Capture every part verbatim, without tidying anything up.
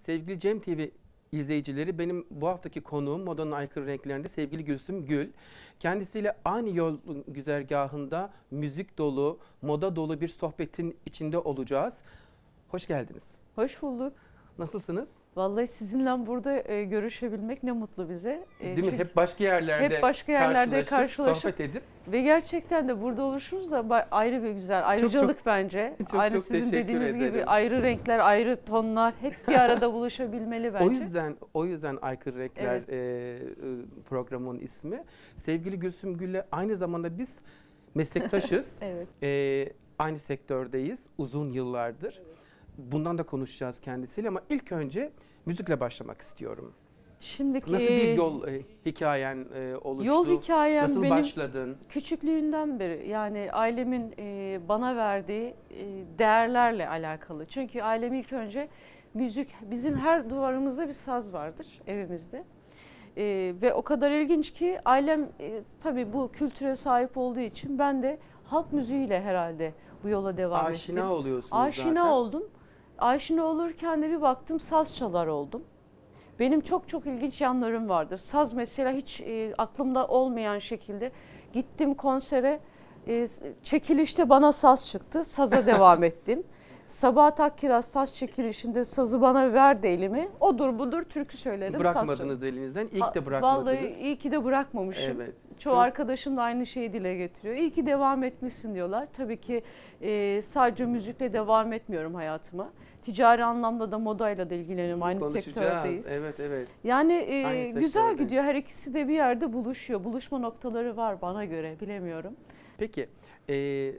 Sevgili Cem T V izleyicileri, benim bu haftaki konuğum Modanın Aykırı Renklerinde sevgili Gülsüm Gül. Kendisiyle aynı yol güzergahında müzik dolu, moda dolu bir sohbetin içinde olacağız. Hoş geldiniz. Hoş bulduk. Nasılsınız? Vallahi sizinle burada e, görüşebilmek ne mutlu bize. E, Değil mi? Hep başka yerlerde, hep başka yerlerde karşılaşıp, karşılaşıp sohbet edip. Ve gerçekten de burada oluşuruz da ayrı bir güzel ayrıcalık çok, bence. Çok, Aynı çok sizin dediğiniz ederim. gibi ayrı renkler, ayrı tonlar hep bir arada buluşabilmeli bence. O yüzden o yüzden Aykırı Renkler Evet. e, programının ismi. Sevgili Gülsüm Gül'le aynı zamanda biz meslektaşız. Evet. E, aynı sektördeyiz uzun yıllardır. Evet. Bundan da konuşacağız kendisiyle ama ilk önce müzikle başlamak istiyorum. Şimdiki Nasıl bir yol e, hikayen e, oluştu? Yol hikayem Nasıl benim başladın? küçüklüğünden beri, yani ailemin e, bana verdiği e, değerlerle alakalı. Çünkü ailem ilk önce müzik, bizim her duvarımızda bir saz vardır evimizde. E, ve o kadar ilginç ki ailem e, tabii bu kültüre sahip olduğu için ben de halk müziğiyle herhalde bu yola devam Aşina ettim. Aşina oluyorsunuz Aşina zaten. oldum. Aşina olurken de bir baktım saz çalar oldum. Benim çok çok ilginç yanlarım vardır. Saz mesela hiç e, aklımda olmayan şekilde gittim konsere, e, çekilişte bana saz çıktı, saza devam ettim. Sabahat Akkiraz saz çekilişinde sazı bana verdi elime. Odur budur türkü söylerim. Bırakmadınız elinizden. İyi ki de bırakmadınız. Vallahi iyi ki de bırakmamışım. Evet. Çoğu çok... arkadaşım da aynı şeyi dile getiriyor. İyi ki devam etmişsin diyorlar. Tabii ki e, sadece müzikle devam etmiyorum hayatıma. Ticari anlamda da modayla da ilgileniyorum. Aynı sektördeyiz. Evet, evet. Yani e, güzel gidiyor. Her ikisi de bir yerde buluşuyor. Buluşma noktaları var bana göre. Bilemiyorum. Peki. E,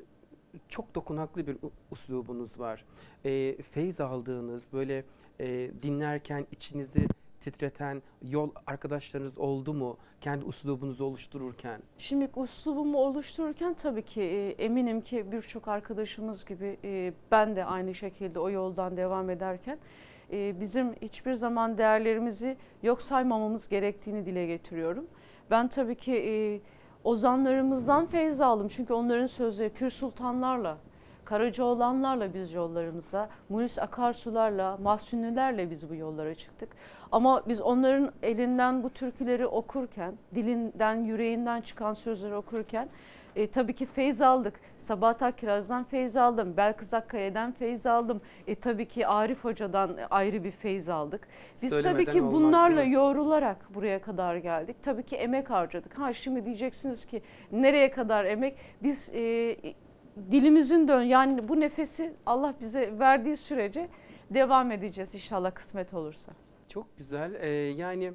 çok dokunaklı bir uslubunuz var. E, feyz aldığınız, böyle e, dinlerken içinizi titreten yol arkadaşlarınız oldu mu? Kendi uslubunuzu oluştururken. Şimdi uslubumu oluştururken tabii ki e, eminim ki birçok arkadaşımız gibi e, ben de aynı şekilde o yoldan devam ederken e, bizim hiçbir zaman değerlerimizi yok saymamamız gerektiğini dile getiriyorum. Ben tabii ki e, ozanlarımızdan feyz aldım çünkü onların sözleri Pür Sultanlarla, Karacaoğlanlarla biz yollarımıza, Munis Akarsularla, Mahsunilerle biz bu yollara çıktık. Ama biz onların elinden bu türküleri okurken, dilinden, yüreğinden çıkan sözleri okurken e, tabii ki feyz aldık. Sabahat Akkiraz'dan feyz aldım, Belkıs Akkaya'dan feyz aldım. E, tabii ki Arif Hoca'dan ayrı bir feyz aldık. Biz Söylemeden tabii ki olmaz, bunlarla yoğrularak buraya kadar geldik. Tabii ki emek harcadık. Ha şimdi diyeceksiniz ki nereye kadar emek? Biz e, dilimizin dön yani bu nefesi Allah bize verdiği sürece devam edeceğiz inşallah kısmet olursa. Çok güzel. Ee, yani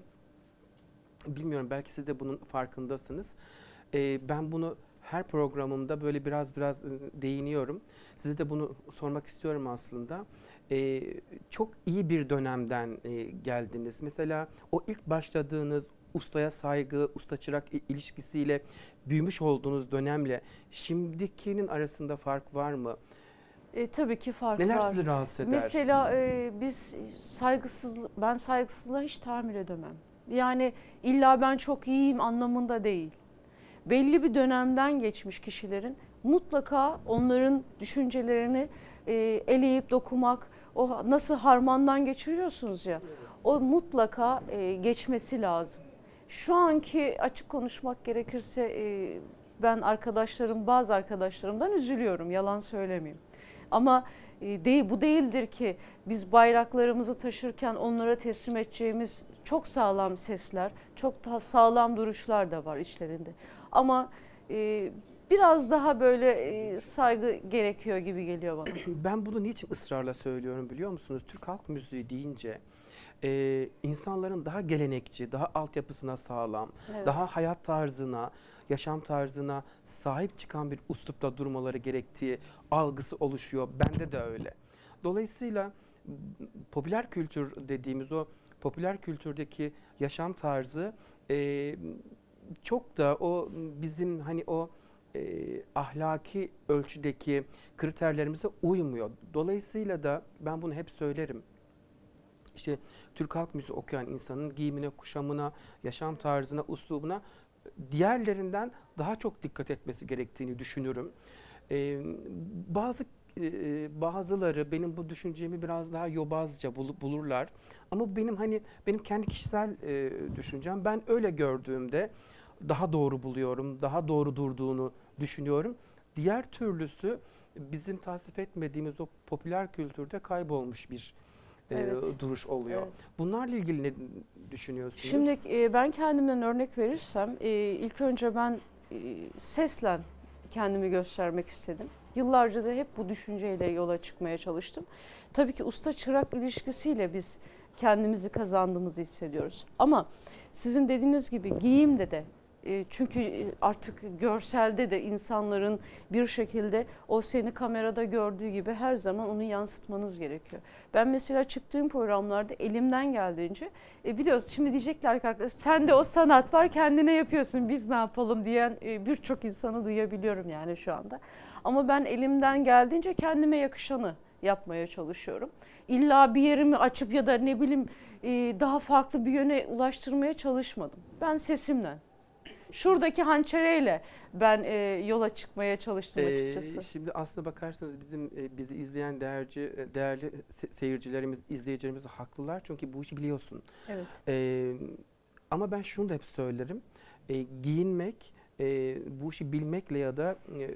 bilmiyorum, belki siz de bunun farkındasınız. Ee, ben bunu her programımda böyle biraz biraz değiniyorum. Size de bunu sormak istiyorum aslında. Ee, çok iyi bir dönemden e, geldiniz. Mesela o ilk başladığınız ustaya saygı, usta çırak ilişkisiyle büyümüş olduğunuz dönemle şimdikinin arasında fark var mı? E, tabii ki fark Neler var. Neler sizi rahatsız eder? Mesela e, biz saygısız, ben saygısızlığa hiç tahammül edemem. Yani illa ben çok iyiyim anlamında değil. Belli bir dönemden geçmiş kişilerin mutlaka onların düşüncelerini e, eleyip dokumak, o nasıl harmandan geçiriyorsunuz ya, o mutlaka e, geçmesi lazım. Şu anki açık konuşmak gerekirse e, ben arkadaşlarım, bazı arkadaşlarımdan üzülüyorum, yalan söylemeyeyim. Ama e, değil, bu değildir ki biz bayraklarımızı taşırken onlara teslim edeceğimiz çok sağlam sesler, çok da sağlam duruşlar da var içlerinde. Ama e, biraz daha böyle e, saygı gerekiyor gibi geliyor bana. Ben bunu niçin ısrarla söylüyorum biliyor musunuz? Türk halk müziği deyince e, insanların daha gelenekçi, daha altyapısına sağlam, Evet. daha hayat tarzına, yaşam tarzına sahip çıkan bir üslupta durmaları gerektiği algısı oluşuyor. Bende de öyle. Dolayısıyla popüler kültür dediğimiz o popüler kültürdeki yaşam tarzı e, çok da o bizim hani o e, ahlaki ölçüdeki kriterlerimize uymuyor. Dolayısıyla da ben bunu hep söylerim. İşte Türk halk müziği okuyan insanın giyimine, kuşamına, yaşam tarzına, üslubuna diğerlerinden daha çok dikkat etmesi gerektiğini düşünürüm. Ee, bazı e, bazıları benim bu düşüncemi biraz daha yobazca bul- bulurlar. Ama bu benim hani benim kendi kişisel e, düşüncem. Ben öyle gördüğümde daha doğru buluyorum, daha doğru durduğunu düşünüyorum. Diğer türlüsü bizim tasvip etmediğimiz o popüler kültürde kaybolmuş bir e, Evet. duruş oluyor. Evet. Bunlarla ilgili ne düşünüyorsunuz? Şimdi e, ben kendimden örnek verirsem e, ilk önce ben e, seslen kendimi göstermek istedim. Yıllarca da hep bu düşünceyle yola çıkmaya çalıştım. Tabii ki usta çırak ilişkisiyle biz kendimizi kazandığımızı hissediyoruz. Ama sizin dediğiniz gibi giyimde de e, çünkü artık görselde de insanların bir şekilde o seni kamerada gördüğü gibi her zaman onu yansıtmanız gerekiyor. Ben mesela çıktığım programlarda elimden geldiğince e, biliyoruz şimdi diyecekler ki arkadaşlar sende o sanat var kendine yapıyorsun biz ne yapalım diyen e, birçok insanı duyabiliyorum yani şu anda. Ama ben elimden geldiğince kendime yakışanı yapmaya çalışıyorum. İlla bir yerimi açıp ya da ne bileyim e, daha farklı bir yöne ulaştırmaya çalışmadım. Ben sesimle, şuradaki hançereyle ben e, yola çıkmaya çalıştım Ee, açıkçası. Şimdi aslına bakarsanız bizim e, bizi izleyen değerci, değerli se- seyircilerimiz, izleyicilerimiz haklılar. Çünkü bu işi biliyorsun. Evet. Ee, Ama ben şunu da hep söylerim. Ee, giyinmek, e, bu işi bilmekle ya da e,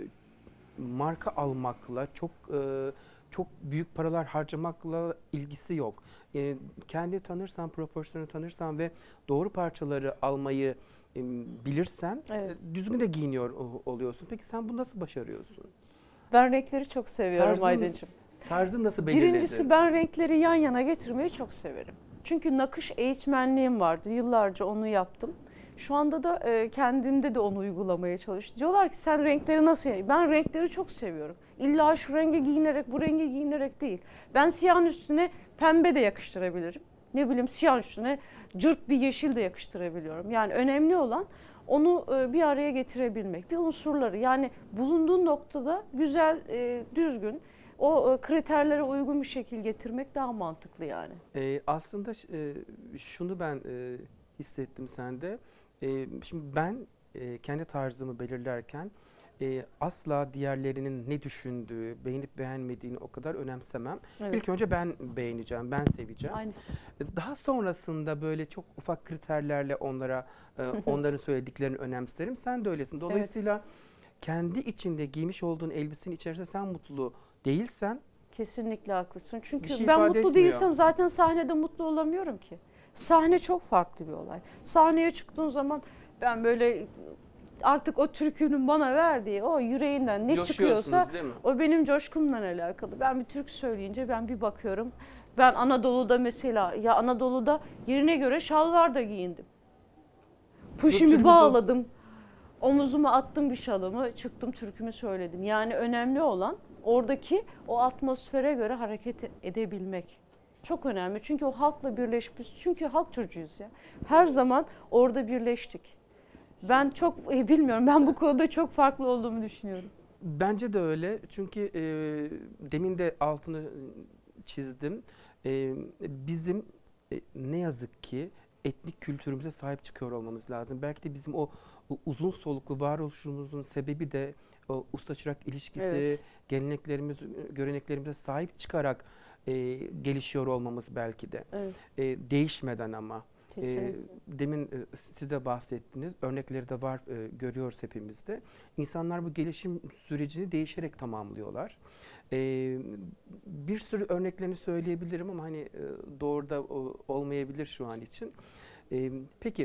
marka almakla çok e, çok büyük paralar harcamakla ilgisi yok. E, kendi tanırsan, proporsiyonu tanırsan ve doğru parçaları almayı e, bilirsen Evet. e, düzgün de giyiniyor o- oluyorsun. Peki sen bunu nasıl başarıyorsun? Ben renkleri çok seviyorum Tarzın- Aydıncığım. Tarzın nasıl belirledin? Birincisi ben renkleri yan yana getirmeyi çok severim. Çünkü nakış eğitmenliğim vardı. Yıllarca onu yaptım. Şu anda da e, kendimde de onu uygulamaya çalıştım. Diyorlar ki sen renkleri nasıl? Ben renkleri çok seviyorum. İlla şu renge giyinerek, bu renge giyinerek değil. Ben siyahın üstüne pembe de yakıştırabilirim. Ne bileyim siyah üstüne cırt bir yeşil de yakıştırabiliyorum. Yani önemli olan onu e, bir araya getirebilmek. Bir unsurları yani bulunduğun noktada güzel, e, düzgün, o e, kriterlere uygun bir şekil getirmek daha mantıklı yani. Ee, aslında ş- e, şunu ben e, hissettim sende. E, şimdi ben e, kendi tarzımı belirlerken e, asla diğerlerinin ne düşündüğü, beğenip beğenmediğini o kadar önemsemem. Evet. İlk önce ben beğeneceğim, ben seveceğim. Aynı. Daha sonrasında böyle çok ufak kriterlerle onlara e, onların söylediklerini önemserim. Sen de öylesin. Dolayısıyla kendi içinde giymiş olduğun elbisenin içerisinde sen mutlu değilsen Kesinlikle haklısın. Çünkü Bir şey ben ifade mutlu etmiyor. değilsem zaten sahnede mutlu olamıyorum ki. Sahne çok farklı bir olay. Sahneye çıktığın zaman ben böyle artık o türkünün bana verdiği o yüreğinden ne çıkıyorsa coşuyorsunuz değil mi? o benim coşkumla alakalı. Ben bir türkü söyleyince ben bir bakıyorum. Ben Anadolu'da mesela ya Anadolu'da yerine göre şalvar da giyindim. Puşimi Kültürümüz o. bağladım. Omuzuma attım bir şalımı, çıktım türkümü söyledim. Yani önemli olan oradaki o atmosfere göre hareket edebilmek. Çok önemli çünkü o halkla birleşmiş. Çünkü halk çocuğuyuz ya. Her zaman orada birleştik. Ben çok e, bilmiyorum. Ben bu konuda çok farklı olduğumu düşünüyorum. Bence de öyle. Çünkü e, demin de altını çizdim. E, bizim e, ne yazık ki etnik kültürümüze sahip çıkıyor olmamız lazım. Belki de bizim o, o uzun soluklu varoluşumuzun sebebi de o usta çırak ilişkisi, Evet. geleneklerimiz, göreneklerimize sahip çıkarak e, gelişiyor olmamız belki de. Evet, E, değişmeden ama. kesinlikle. E, demin e, siz de bahsettiniz, örnekleri de var, e, görüyoruz hepimizde. İnsanlar bu gelişim sürecini değişerek tamamlıyorlar. E, bir sürü örneklerini söyleyebilirim ama hani e, doğru da o- olmayabilir şu an için. E, peki,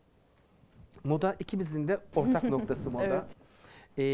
moda ikimizin de ortak noktası moda. Evet. E,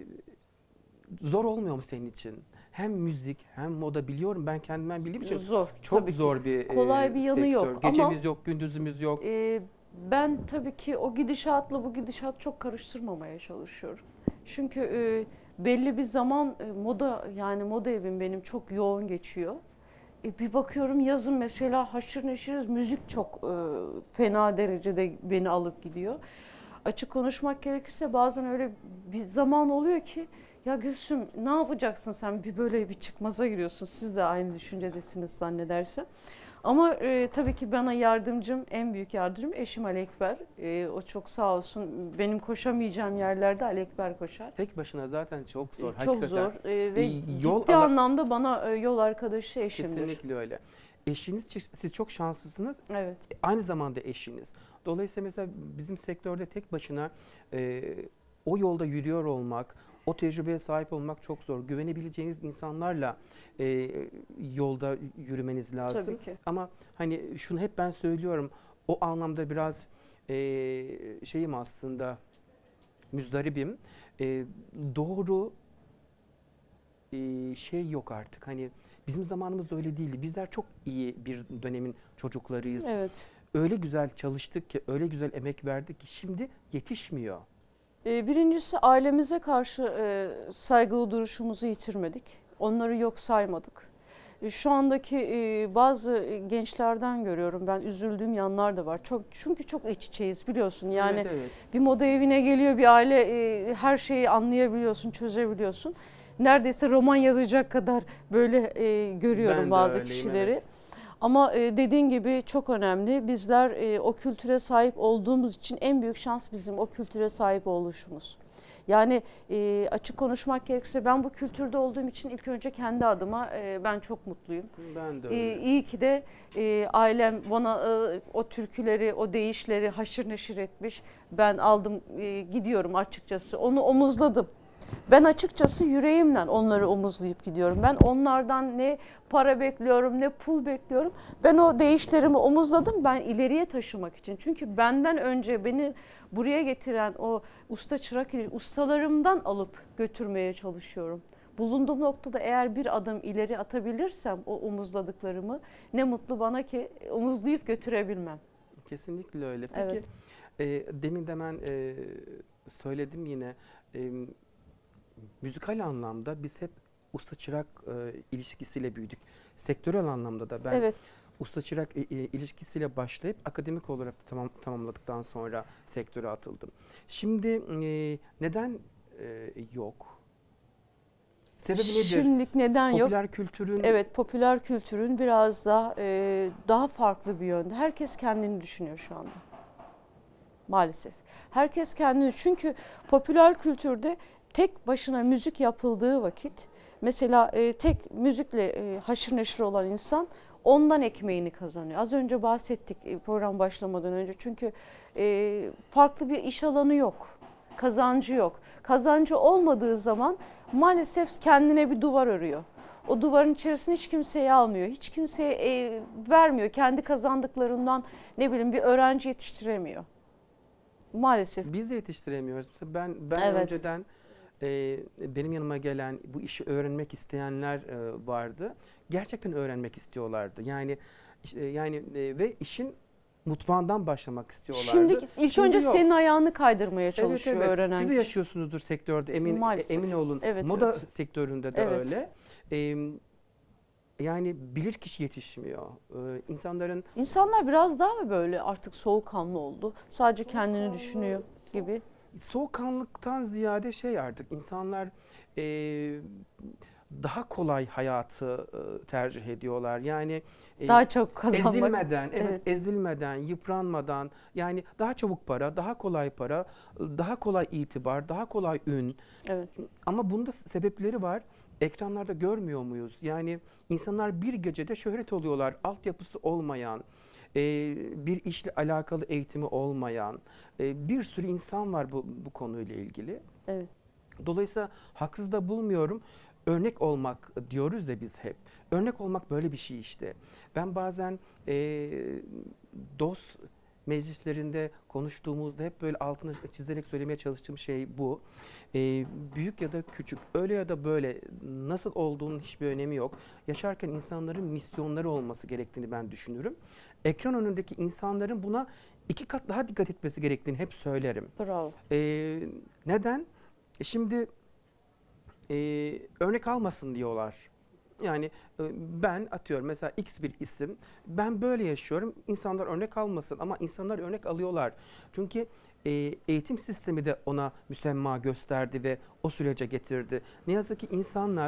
zor olmuyor mu senin için? Hem müzik hem moda biliyorum, ben kendimden bildiğim için Zor. çok tabii ki. zor bir Kolay e, bir yanı sektör. yok Gecemiz ama- yok, gündüzümüz yok. Ee, ben tabii ki o gidişatla bu gidişat çok karıştırmamaya çalışıyorum. Çünkü e, belli bir zaman e, moda yani moda evim benim çok yoğun geçiyor. E, bir bakıyorum yazın mesela haşır neşiriz müzik çok e, fena derecede beni alıp gidiyor. Açık konuşmak gerekirse bazen öyle bir zaman oluyor ki ya Gülsüm ne yapacaksın sen bir böyle bir çıkmaza giriyorsun. Siz de aynı düşüncedesiniz zannedersem. Ama e, tabii ki bana yardımcım, en büyük yardımcım eşim Ali Ekber. E, o çok sağ olsun, benim koşamayacağım yerlerde Ali Ekber koşar. Tek başına zaten çok zor. E, çok hakikaten. zor e, ve E, yol ciddi ala- anlamda bana e, yol arkadaşı eşimdir. Kesinlikle öyle. Eşiniz, siz çok şanslısınız. Evet. Aynı zamanda eşiniz. Dolayısıyla mesela bizim sektörde tek başına e, o yolda yürüyor olmak, o tecrübeye sahip olmak çok zor. Güvenebileceğiniz insanlarla e, yolda yürümeniz lazım. Tabii ki. Ama hani şunu hep ben söylüyorum, o anlamda biraz e, şeyim aslında, müzdaribim. E, doğru e, şey yok artık. Hani bizim zamanımızda öyle değildi. Bizler çok iyi bir dönemin çocuklarıyız. Evet. Öyle güzel çalıştık ki, öyle güzel emek verdik ki şimdi yetişmiyor. E, birincisi ailemize karşı e, saygılı duruşumuzu yitirmedik. Onları yok saymadık. E, şu andaki e, bazı gençlerden görüyorum, ben üzüldüğüm yanlar da var. Çok, çünkü çok iç içeyiz biliyorsun. Yani Evet, evet. bir moda evine geliyor bir aile, e, her şeyi anlayabiliyorsun, çözebiliyorsun. Neredeyse roman yazacak kadar böyle e, görüyorum Ben de bazı öyleyim, kişileri. evet. Ama e, dediğin gibi çok önemli. Bizler e, o kültüre sahip olduğumuz için en büyük şans bizim o kültüre sahip oluşumuz. Yani e, açık konuşmak gerekirse ben bu kültürde olduğum için ilk önce kendi adıma e, ben çok mutluyum. Ben de E, öyle. iyi ki de e, ailem bana e, o türküleri, o deyişleri haşır neşir etmiş. Ben aldım, e, gidiyorum açıkçası. Onu omuzladım. Ben açıkçası yüreğimle onları omuzlayıp gidiyorum. Ben onlardan ne para bekliyorum, ne pul bekliyorum. Ben o değişlerimi omuzladım, ben ileriye taşımak için. Çünkü benden önce beni buraya getiren o usta çırak ustalarımdan alıp götürmeye çalışıyorum. Bulunduğum noktada eğer bir adım ileri atabilirsem o omuzladıklarımı, ne mutlu bana ki omuzlayıp götürebilmem. Kesinlikle öyle. Peki Evet. e, demin de ben e, söyledim yine, e, müzikal anlamda biz hep usta çırak e, ilişkisiyle büyüdük. Sektörel anlamda da ben Evet. usta çırak e, e, ilişkisiyle başlayıp akademik olarak da tamam, tamamladıktan sonra sektöre atıldım. Şimdi e, neden e, yok? Sebebi nedir? Şimdilik neden yok? Popüler kültürün Evet, popüler kültürün biraz da e, daha farklı bir yönde. Herkes kendini düşünüyor şu anda. Maalesef. Herkes kendini, çünkü popüler kültürde tek başına müzik yapıldığı vakit, mesela e, tek müzikle e, haşır neşir olan insan ondan ekmeğini kazanıyor. Az önce bahsettik e, program başlamadan önce, çünkü e, farklı bir iş alanı yok. Kazancı yok. Kazancı olmadığı zaman maalesef kendine bir duvar örüyor. O duvarın içerisine hiç kimseyi almıyor. Hiç kimseye e, vermiyor. Kendi kazandıklarından ne bileyim bir öğrenci yetiştiremiyor. Maalesef. biz de yetiştiremiyoruz. Ben ben Evet. önceden e, benim yanıma gelen bu işi öğrenmek isteyenler e, vardı. Gerçekten öğrenmek istiyorlardı. Yani işte, yani e, ve işin mutfağından başlamak istiyorlardı. Şimdi ilk Şimdi önce yok. senin ayağını kaydırmaya çalışıyor evet, evet. öğrenen Siz de kişi. yaşıyorsunuzdur sektörde, emin Maalesef. emin olun. Evet, Moda evet. sektöründe de Evet. öyle. Ee, yani bilir kişi yetişmiyor. Ee, insanların İnsanlar biraz daha mı böyle artık soğukkanlı oldu? Sadece kendini Soğukkanlı, düşünüyor gibi. soğukkanlıktan ziyade şey, artık insanlar e, daha kolay hayatı e, tercih ediyorlar. Yani e, Daha çok kazanmak. ezilmeden, evet, Evet. ezilmeden, yıpranmadan, yani daha çabuk para, daha kolay para, daha kolay itibar, daha kolay ün. Evet. Ama bunda sebepleri var. Ekranlarda görmüyor muyuz? Yani insanlar bir gecede şöhret oluyorlar. Altyapısı olmayan, e, bir işle alakalı eğitimi olmayan e, bir sürü insan var bu, bu konuyla ilgili. Evet. Dolayısıyla haksız da bulmuyorum. Örnek olmak diyoruz ya biz hep. Örnek olmak böyle bir şey işte. Ben bazen e, dost meclislerinde konuştuğumuzda hep böyle altını çizerek söylemeye çalıştığım şey bu. E, büyük ya da küçük, öyle ya da böyle, nasıl olduğunun hiçbir önemi yok. Yaşarken insanların misyonları olması gerektiğini ben düşünürüm. Ekran önündeki insanların buna iki kat daha dikkat etmesi gerektiğini hep söylerim. Bravo. E, neden? E Şimdi e, örnek almasın diyorlar. Yani e, ben atıyorum mesela X bir isim, ben böyle yaşıyorum, insanlar örnek almasın, ama insanlar örnek alıyorlar. Çünkü e, eğitim sistemi de ona müsemma gösterdi ve o sürece getirdi. Ne yazık ki insanlar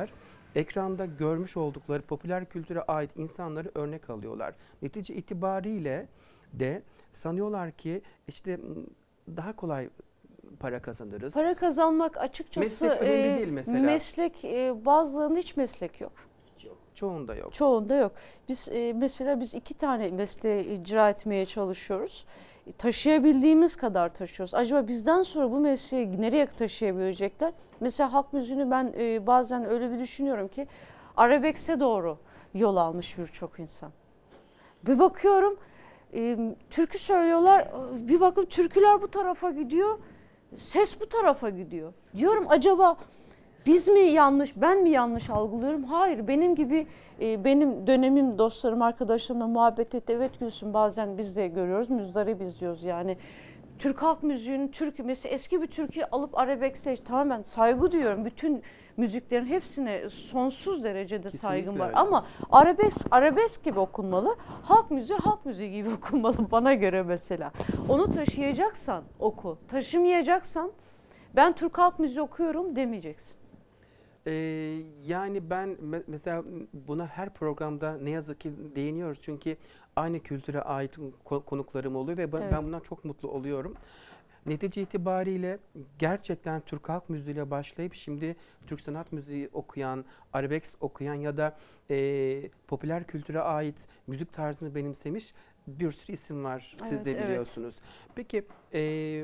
ekranda görmüş oldukları popüler kültüre ait insanları örnek alıyorlar. Netice itibariyle de sanıyorlar ki işte m, daha kolay para kazanırız. Para kazanmak açıkçası Meslek önemli e, değil mesela. meslek e, bazılarında hiç meslek yok. Çoğunda yok. Çoğunda yok. Biz e, mesela biz iki tane mesleği icra etmeye çalışıyoruz. E, taşıyabildiğimiz kadar taşıyoruz. Acaba bizden sonra bu mesleği nereye taşıyabilecekler? Mesela halk müziğini ben e, bazen öyle bir düşünüyorum ki arabesk'e doğru yol almış birçok insan. Bir bakıyorum e, türkü söylüyorlar. Bir bakın türküler bu tarafa gidiyor. Ses bu tarafa gidiyor. Diyorum acaba biz mi yanlış, ben mi yanlış algılıyorum? Hayır, benim gibi e, benim dönemim, dostlarım, arkadaşlarımla muhabbet etti. Evet Gülsüm, bazen biz de görüyoruz, müzdarip izliyoruz yani. Türk halk müziğinin, türkü mesela eski bir türküyü alıp arabesk'e tamamen saygı duyuyorum. Bütün müziklerin hepsine sonsuz derecede Kesinlikle saygım var. öyle. Ama arabesk, arabesk gibi okunmalı, halk müziği halk müziği gibi okunmalı bana göre mesela. Onu taşıyacaksan oku, taşımayacaksan ben Türk halk müziği okuyorum demeyeceksin. Ee, yani ben me- mesela buna her programda ne yazık ki değiniyoruz. Çünkü aynı kültüre ait ko- konuklarım oluyor ve ben, Evet. ben bundan çok mutlu oluyorum. Netice itibariyle gerçekten Türk halk müziğiyle başlayıp şimdi Türk sanat müziği okuyan, arabesk okuyan ya da e, popüler kültüre ait müzik tarzını benimsemiş bir sürü isim var. Siz Evet, de evet. biliyorsunuz. Peki e,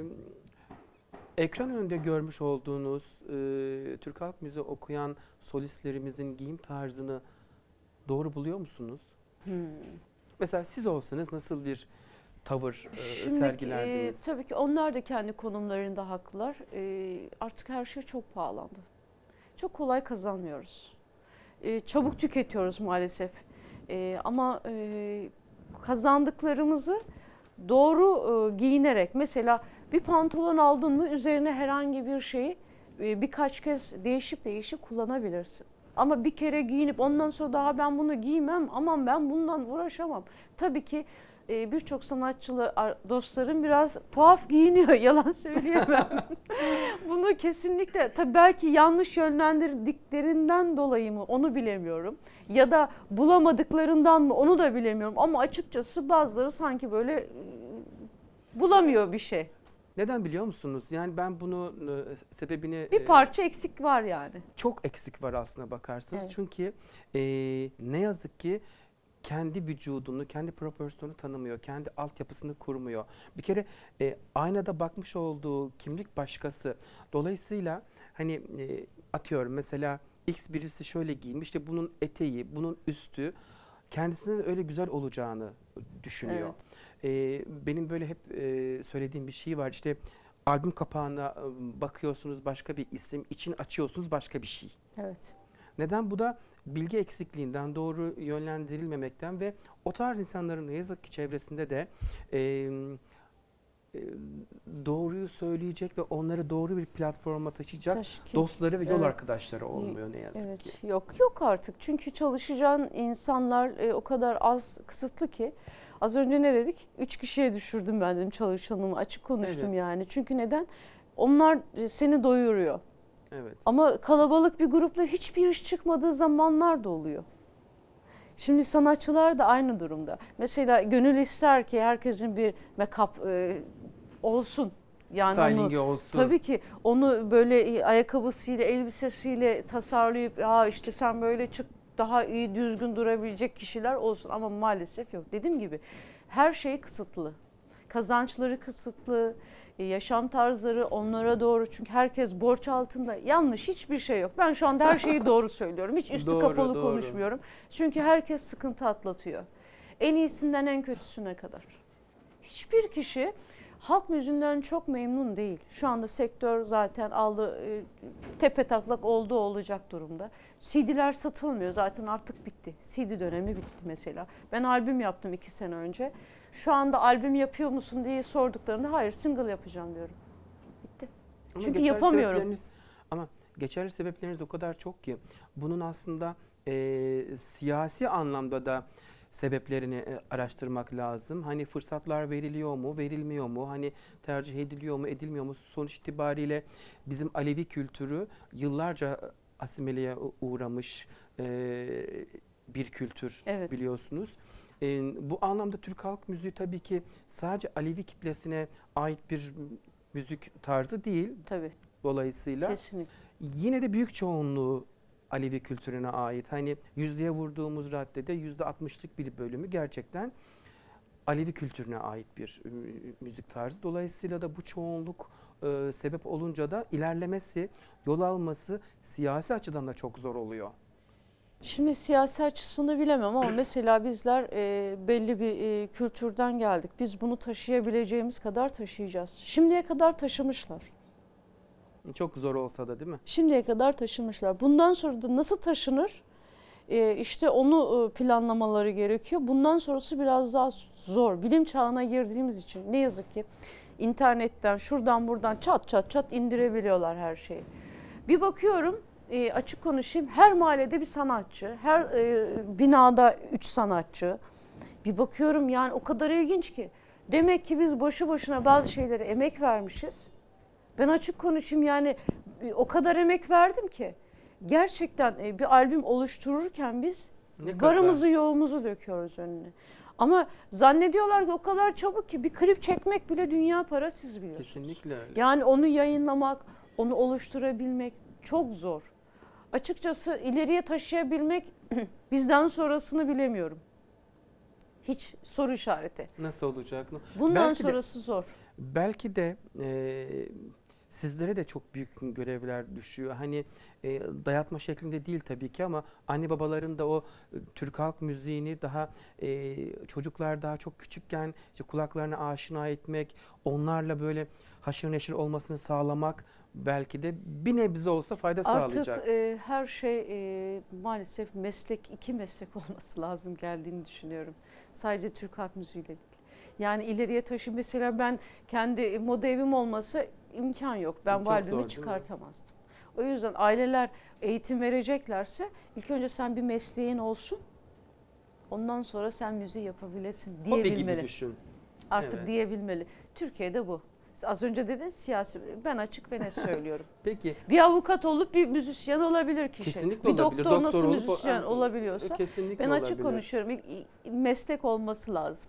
ekran önünde görmüş olduğunuz e, Türk halk müziği okuyan solistlerimizin giyim tarzını doğru buluyor musunuz? Hmm. Mesela siz olsanız nasıl bir tavır e, Şimdi sergilerdiniz? e, tabii ki onlar da kendi konumlarında haklılar. E, artık her şey çok pahalandı. Çok kolay kazanmıyoruz. E, çabuk tüketiyoruz maalesef. E, ama e, kazandıklarımızı doğru e, giyinerek, mesela bir pantolon aldın mı üzerine herhangi bir şeyi e, birkaç kez değişip değişip kullanabilirsin. Ama bir kere giyinip ondan sonra daha ben bunu giymem, aman ben bundan uğraşamam. Tabii ki e, birçok sanatçılı ar- dostlarım biraz tuhaf giyiniyor, yalan söyleyemem. Bunu kesinlikle, tabii belki yanlış yönlendirdiklerinden dolayı mı onu bilemiyorum. Ya da bulamadıklarından mı onu da bilemiyorum. Ama açıkçası bazıları sanki böyle e, bulamıyor bir şey. Neden biliyor musunuz? Yani ben bunu e, sebebini Bir e, parça eksik var yani. çok eksik var aslına bakarsanız. Evet. Çünkü e, ne yazık ki kendi vücudunu, kendi proporsiyonunu tanımıyor, kendi altyapısını kurmuyor. Bir kere e, aynada bakmış olduğu kimlik başkası. Dolayısıyla hani e, atıyorum mesela X birisi şöyle giyinmiş, işte bunun eteği, bunun üstü kendisine öyle güzel olacağını düşünüyor. E, benim böyle hep e, söylediğim bir şey var. İşte albüm kapağına e, bakıyorsunuz başka bir isim, içini açıyorsunuz başka bir şey. Evet. Neden? Bu da bilgi eksikliğinden, doğru yönlendirilmemekten ve o tarz insanların ne yazık ki çevresinde de e, e, doğruyu söyleyecek ve onları doğru bir platforma taşıyacak Taş- kim- dostları ve yol Evet. arkadaşları olmuyor ne yazık Evet, ki. yok yok artık. Çünkü çalışacağın insanlar e, o kadar az, kısıtlı ki. Az önce ne dedik? Üç kişiye düşürdüm ben dedim çalışanımı. Açık konuştum Evet. yani. Çünkü neden? Onlar e, seni doyuruyor. Evet. Ama kalabalık bir grupla hiçbir iş çıkmadığı zamanlar da oluyor. Şimdi sanatçılar da aynı durumda. Mesela gönül ister ki herkesin bir make-up e, olsun. Yani onu, Stylingi olsun. tabii ki onu böyle ayakkabısıyla, elbisesiyle tasarlayıp ya işte sen böyle çık daha iyi düzgün durabilecek kişiler olsun ama maalesef yok. Dediğim gibi her şey kısıtlı. Kazançları kısıtlı, yaşam tarzları onlara doğru çünkü herkes borç altında. Yanlış hiçbir şey yok. Ben şu anda her şeyi doğru söylüyorum. Hiç üstü Doğru, kapalı doğru. konuşmuyorum. Çünkü herkes sıkıntı atlatıyor. En iyisinden en kötüsüne kadar. Hiçbir kişi halk müziğinden çok memnun değil. Şu anda sektör zaten aldı e, tepe taklak oldu olacak durumda. C D'ler satılmıyor zaten artık bitti. C D dönemi bitti mesela. Ben albüm yaptım iki sene önce. Şu anda albüm yapıyor musun diye sorduklarında hayır single yapacağım diyorum. Bitti. Ama Çünkü geçerli yapamıyorum. sebepleriniz- Ama geçerli sebepleriniz o kadar çok ki bunun aslında e, siyasi anlamda da sebeplerini e, araştırmak lazım. Hani fırsatlar veriliyor mu, verilmiyor mu? Hani tercih ediliyor mu, edilmiyor mu? Sonuç itibariyle bizim Alevi kültürü yıllarca asimileye uğramış e, bir kültür Evet. biliyorsunuz. E, bu anlamda Türk halk müziği tabii ki sadece Alevi kitlesine ait bir müzik tarzı değil. Tabii. Dolayısıyla Kesinlikle. yine de büyük çoğunluğu Alevi kültürüne ait. Hani yüzdeye vurduğumuz raddede yüzde altmışlık bir bölümü gerçekten Alevi kültürüne ait bir e, müzik tarzı. Dolayısıyla da bu çoğunluk e, sebep olunca da ilerlemesi, yol alması siyasi açıdan da çok zor oluyor. Şimdi siyasi açısını bilemem ama mesela bizler e, belli bir e, kültürden geldik. Biz bunu taşıyabileceğimiz kadar taşıyacağız. Şimdiye kadar taşımışlar. Çok zor olsa da değil mi? Şimdiye kadar taşımışlar. Bundan sonra da nasıl taşınır? E, işte onu e, planlamaları gerekiyor. Bundan sonrası biraz daha zor. Bilim çağına girdiğimiz için ne yazık ki internetten şuradan buradan çat çat çat indirebiliyorlar her şeyi. Bir bakıyorum, e, açık konuşayım, her mahallede bir sanatçı, her e, binada üç sanatçı. Bir bakıyorum yani o kadar ilginç ki. Demek ki biz boşu boşuna bazı şeylere emek vermişiz. Ben açık konuşayım yani e, o kadar emek verdim ki. Gerçekten e, bir albüm oluştururken biz Ne kadar- varımızı yoğumuzu döküyoruz önüne. Ama zannediyorlar ki o kadar çabuk ki bir klip çekmek bile dünya para, siz biliyorsunuz. Kesinlikle öyle. Yani onu yayınlamak, onu oluşturabilmek çok zor. Açıkçası ileriye taşıyabilmek bizden sonrasını bilemiyorum. Hiç soru işareti. Nasıl olacak? Bundan Belki de- sonrası zor. Belki de e, sizlere de çok büyük görevler düşüyor. Hani e, dayatma şeklinde değil tabii ki ama anne babaların da o e, Türk halk müziğini daha e, çocuklar daha çok küçükken işte kulaklarına aşina etmek, onlarla böyle haşır neşir olmasını sağlamak belki de bir nebze olsa fayda sağlayacak. Artık e, her şey e, maalesef meslek, iki meslek olması lazım geldiğini düşünüyorum. Sadece Türk halk müziğiyle değil. Yani ileriye taşı, mesela ben kendi moda evim olmasa imkan yok. Ben Çok bu zor, albümü değil mi? çıkartamazdım. O yüzden aileler eğitim vereceklerse ilk önce sen bir mesleğin olsun. Ondan sonra sen müziği yapabilesin Hobi gibi diyebilmeli. düşün. Artık Evet. diyebilmeli. Türkiye'de bu. Az önce dedin siyasi. Ben açık ve net söylüyorum. Peki Bir avukat olup bir müzisyen olabilir kişi. kesinlikle bir olabilir. doktor, nasıl olup- müzisyen e, olabiliyorsa. kesinlikle Ben açık olabilir. konuşuyorum. İ- i- Meslek olması lazım.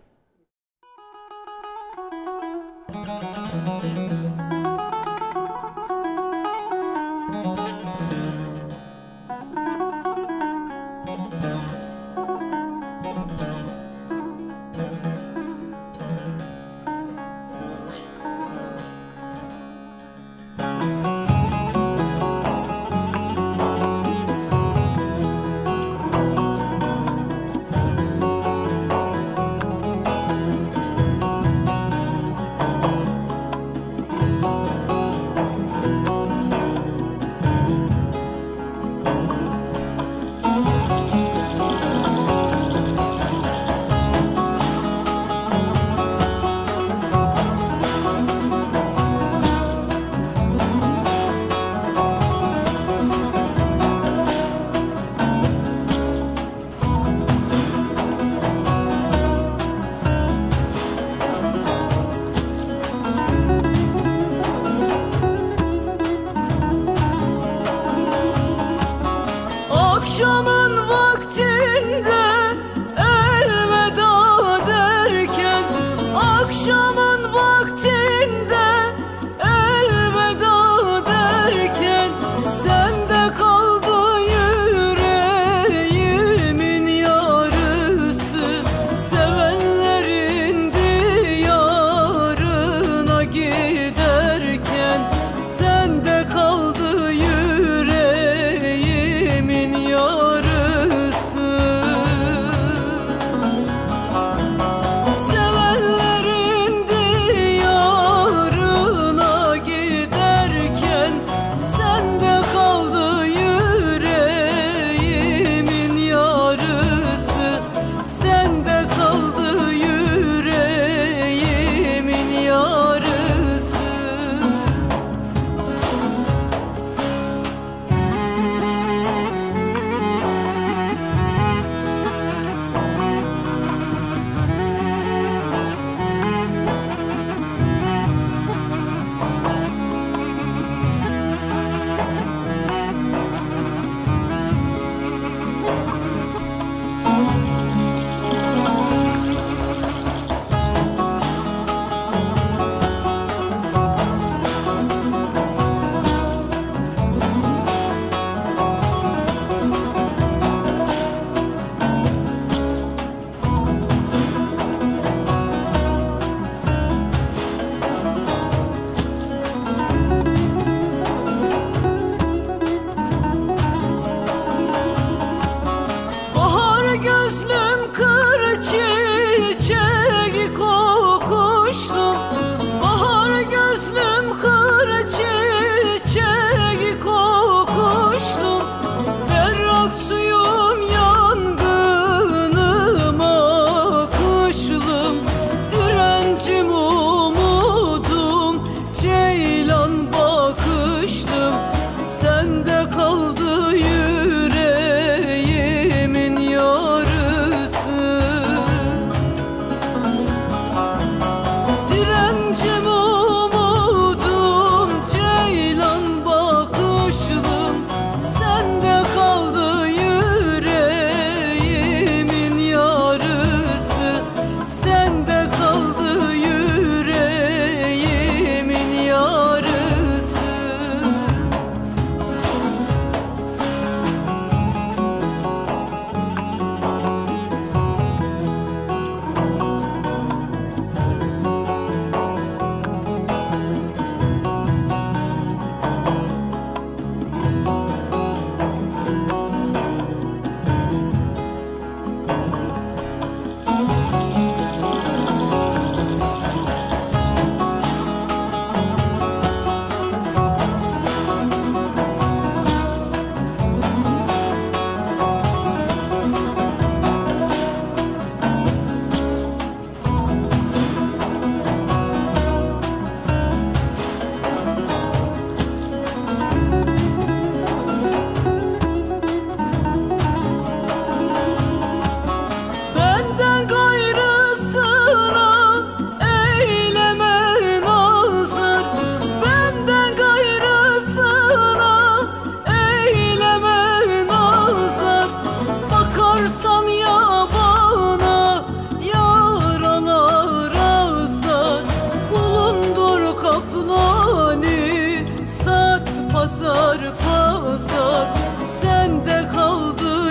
pazar, sende kaldı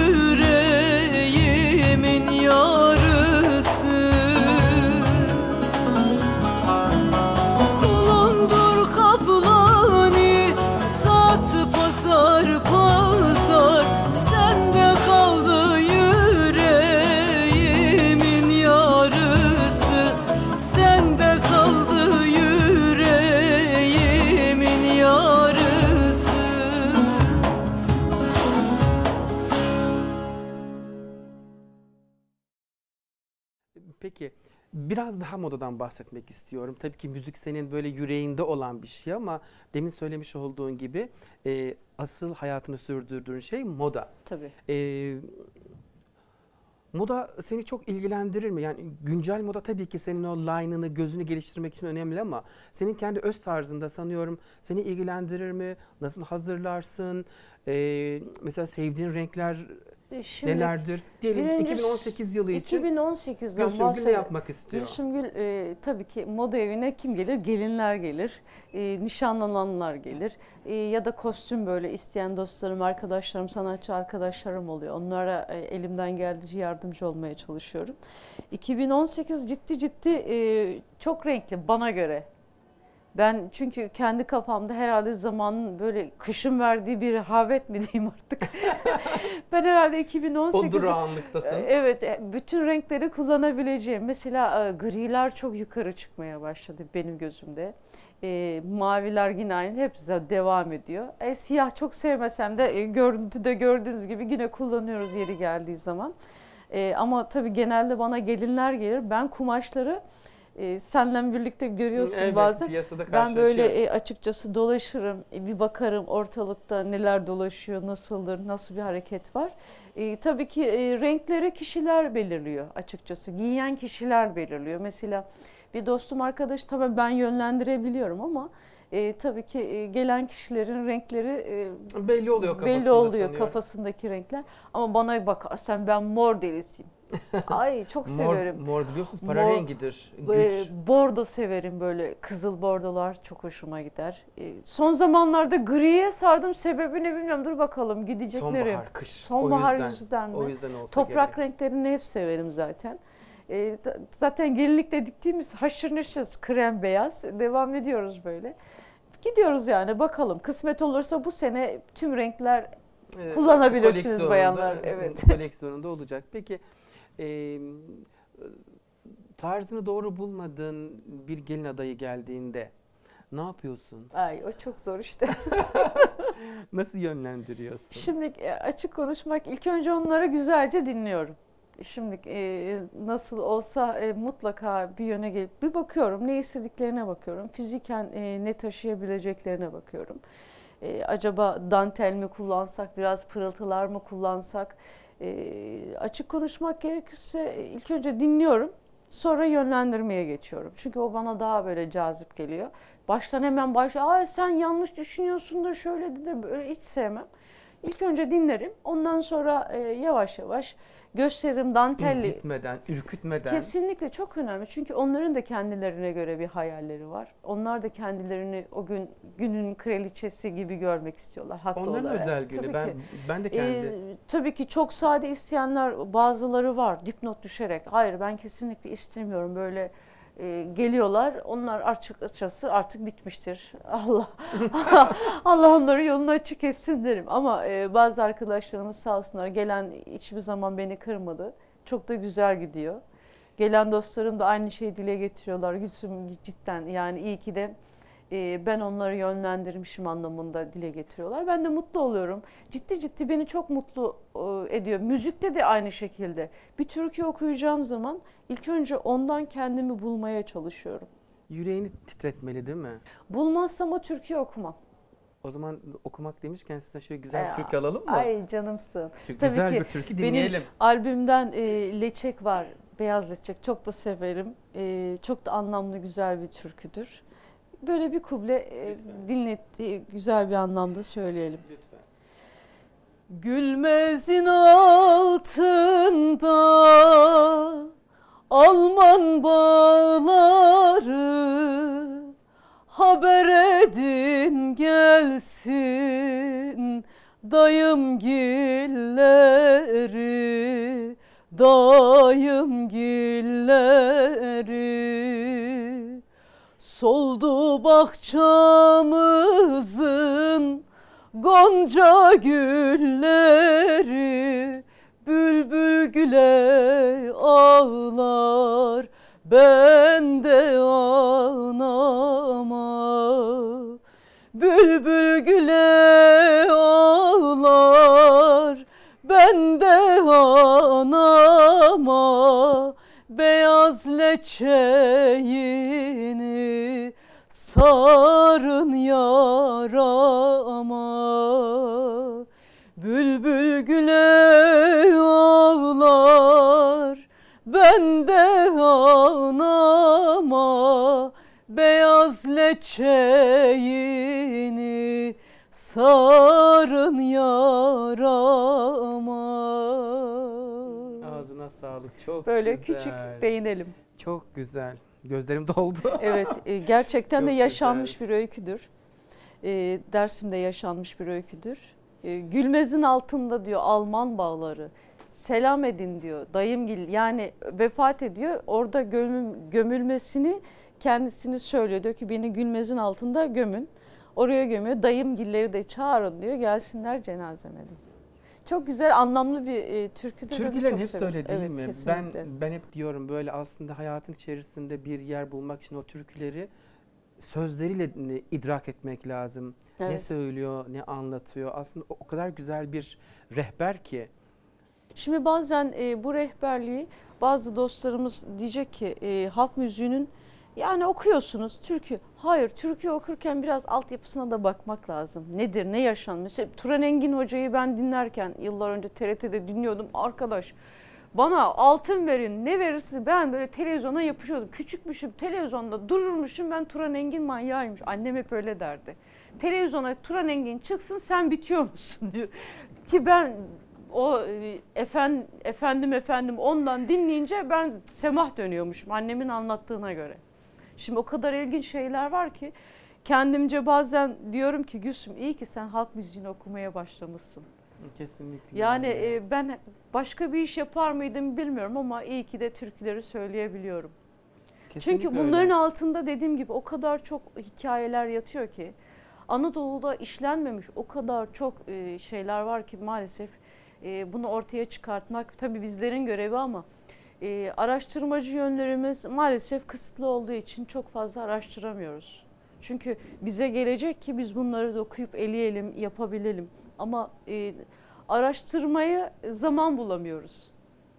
yüreğimin yarısı. Kulundur kaplani, sat pazar pazar, sende kaldı yüreğimin yarısı, sende kaldı yüreğimin yarısı. Peki biraz daha modadan bahsetmek istiyorum. Tabii ki müzik senin böyle yüreğinde olan bir şey ama demin söylemiş olduğun gibi e, asıl hayatını sürdürdüğün şey moda. Tabii. E, moda seni çok ilgilendirir mi? Yani güncel moda tabii ki senin o line'ını, gözünü geliştirmek için önemli ama senin kendi öz tarzında sanıyorum seni ilgilendirir mi? Nasıl hazırlarsın? E, mesela sevdiğin renkler E, Şimdi nelerdir? Diyelim birincisi, iki bin on sekiz yılı için iki bin on sekizden Gülsüm Gül ne bahsedelim. yapmak istiyor? Gülsüm Gül e, tabii ki moda evine kim gelir? Gelinler gelir, e, nişanlananlar gelir e, ya da kostüm böyle isteyen dostlarım, arkadaşlarım, sanatçı arkadaşlarım oluyor. Onlara e, elimden geldiğince yardımcı olmaya çalışıyorum. iki bin on sekiz ciddi ciddi e, çok renkli bana göre. Ben çünkü kendi kafamda herhalde zamanın böyle kışın verdiği bir rehavet mi diyeyim artık. Ben herhalde iki bin on sekiz O durağanlıktasın. evet, bütün renkleri kullanabileceğim. Mesela griler çok yukarı çıkmaya başladı benim gözümde. E, maviler yine aynı, hepsi devam ediyor. E, siyah çok sevmesem de e, görüntüde gördüğünüz gibi yine kullanıyoruz yeri geldiği zaman. E, ama tabii genelde bana gelinler gelir. Ben kumaşları e, seninle birlikte görüyorsun Evet, bazen. piyasada Ben böyle karşılaşıyoruz. e, açıkçası dolaşırım, e, bir bakarım ortalıkta neler dolaşıyor, nasıldır, nasıl bir hareket var. E, tabii ki e, renkleri kişiler belirliyor açıkçası, giyen kişiler belirliyor. Mesela bir dostum, arkadaş, tabii ben yönlendirebiliyorum ama e, tabii ki e, gelen kişilerin renkleri e, Belli oluyor kafasında belli oluyor sanıyorum. kafasındaki renkler. Ama bana bakarsan ben mor delisiyim. Ay çok Mor, severim. mor biliyorsunuz para Mor, rengidir. Ee, Güç. Bordo severim, böyle kızıl bordolar çok hoşuma gider. Ee, son zamanlarda griye sardım, sebebini bilmiyorum, dur bakalım gideceklerim. Sonbahar, kış. Sonbahar o yüzden, yüzünden mi? O yüzden olsa Toprak gerek. renklerini hep severim zaten. Ee, da- zaten gelinlikte diktiğimiz haşır neşir krem beyaz, devam ediyoruz böyle. Gidiyoruz yani, bakalım kısmet olursa bu sene tüm renkler Ee, kullanabilirsiniz koleksiyonunda- bayanlar, evet. Koleksiyonunda olacak. Peki e, tarzını doğru bulmadığın bir gelin adayı geldiğinde ne yapıyorsun? Ay o çok zor işte. Nasıl yönlendiriyorsun? Şimdi e, açık konuşmak, ilk önce onları güzelce dinliyorum. Şimdi e, nasıl olsa e, mutlaka bir yöne gelip bir bakıyorum, ne istediklerine bakıyorum. Fiziken e, ne taşıyabileceklerine bakıyorum. E, acaba dantel mi kullansak, biraz pırıltılar mı kullansak? E, açık konuşmak gerekirse e, ilk önce dinliyorum. Sonra yönlendirmeye geçiyorum. Çünkü o bana daha böyle cazip geliyor. Baştan hemen başla, "Ay sen yanlış düşünüyorsun da şöyle de böyle", hiç sevmem. İlk önce dinlerim. Ondan sonra e, yavaş yavaş gösteririm, dantelli. İncitmeden, ürkütmeden. Kesinlikle çok önemli. Çünkü onların da kendilerine göre bir hayalleri var. Onlar da kendilerini o gün günün kraliçesi gibi görmek istiyorlar haklı Onların olarak. özel günü. Tabii Ben ki. ben de kendi Ee, tabii ki çok sade isteyenler bazıları var, dipnot düşerek. Hayır, ben kesinlikle istemiyorum böyle. E, geliyorlar. Onlar açıkçası artık bitmiştir. Allah Allah onları yolunu açık etsin derim. Ama e, bazı arkadaşlarımız sağ olsunlar, gelen hiçbir zaman beni kırmadı. Çok da güzel gidiyor. Gelen dostlarım da aynı şeyi dile getiriyorlar. Gülsüm, cidden yani iyi ki de e, ben onları yönlendirmişim anlamında dile getiriyorlar. Ben de mutlu oluyorum. Ciddi ciddi beni çok mutlu e, ediyor. Müzikte de aynı şekilde. Bir türkü okuyacağım zaman ilk önce ondan kendimi bulmaya çalışıyorum. yüreğini titretmeli değil mi? Bulmazsam o türküyü okumam. O zaman okumak demişken sizden şöyle güzel bir Ay, türkü alalım mı? Ay canımsın. Çünkü Tabii güzel ki bir türkü benim dinleyelim. albümden e, Leçek var. Beyaz Leçek. Çok da severim. E, çok da anlamlı, güzel bir türküdür. Böyle bir kuble e, dinlettiği güzel bir anlamda söyleyelim. Lütfen. Gülmezin altında Alman bağları, haber edin gelsin dayım gilleri, dayım gilleri. Soldu bahçamızın gonca gülleri, bülbül güle ağlar ben de anama. Bülbül güle ağlar ben de anama. Beyaz leçeğini sarın yarama. Bülbül güle ağlar ben de anama. Beyaz leçeğini sarın yarama. Ağzına sağlık. Çok Böyle güzel. küçük değinelim. Çok güzel. Gözlerim doldu. Evet, e, gerçekten Çok de yaşanmış güzel. bir öyküdür. E, Dersim'de yaşanmış bir öyküdür. E, Gülmez'in altında diyor Alman bağları. Selam edin diyor dayımgil, yani vefat ediyor. Orada gömül, gömülmesini kendisini söylüyor. Diyor ki beni Gülmez'in altında gömün. Oraya gömüyor. Dayımgilleri de çağırın diyor. Gelsinler cenazeme diyor. Çok güzel, anlamlı bir e, türküdür. Türkülerin Çok hep severim. öyle değil Evet, mi? Ben kesinlikle. ben hep diyorum böyle aslında hayatın içerisinde bir yer bulmak için o türküleri sözleriyle ne- idrak etmek lazım. Ne Evet. söylüyor, ne anlatıyor. Aslında o, o kadar güzel bir rehber ki. Şimdi bazen e, bu rehberliği bazı dostlarımız diyecek ki e, halk müziğinin, yani okuyorsunuz türkü. Hayır, türkü okurken biraz altyapısına da bakmak lazım. Nedir, ne yaşanmış? Mesela Turan Engin Hoca'yı ben dinlerken yıllar önce T R T'de dinliyordum. Arkadaş bana altın verin, ne verirsin, ben böyle televizyona yapışıyordum. Küçükmüşüm, televizyonda dururmuşum, ben Turan Engin manyağıymış. Annem hep öyle derdi. Televizyona Turan Engin çıksın sen bitiyor musun diyor. Ki ben o e, efendim, efendim efendim ondan dinleyince ben semah dönüyormuşum annemin anlattığına göre. Şimdi o kadar ilginç şeyler var ki kendimce bazen diyorum ki Gülsüm iyi ki sen halk müziğini okumaya başlamışsın. Kesinlikle. Yani öyle. e, ben başka bir iş yapar mıydım bilmiyorum ama iyi ki de türküleri söyleyebiliyorum. Kesinlikle Çünkü öyle. bunların altında dediğim gibi o kadar çok hikayeler yatıyor ki Anadolu'da işlenmemiş o kadar çok e, şeyler var ki maalesef e, bunu ortaya çıkartmak tabii bizlerin görevi ama e, araştırmacı yönlerimiz maalesef kısıtlı olduğu için çok fazla araştıramıyoruz. Çünkü bize gelecek ki biz bunları da okuyup eleyelim, yapabilelim ama e, araştırmaya zaman bulamıyoruz.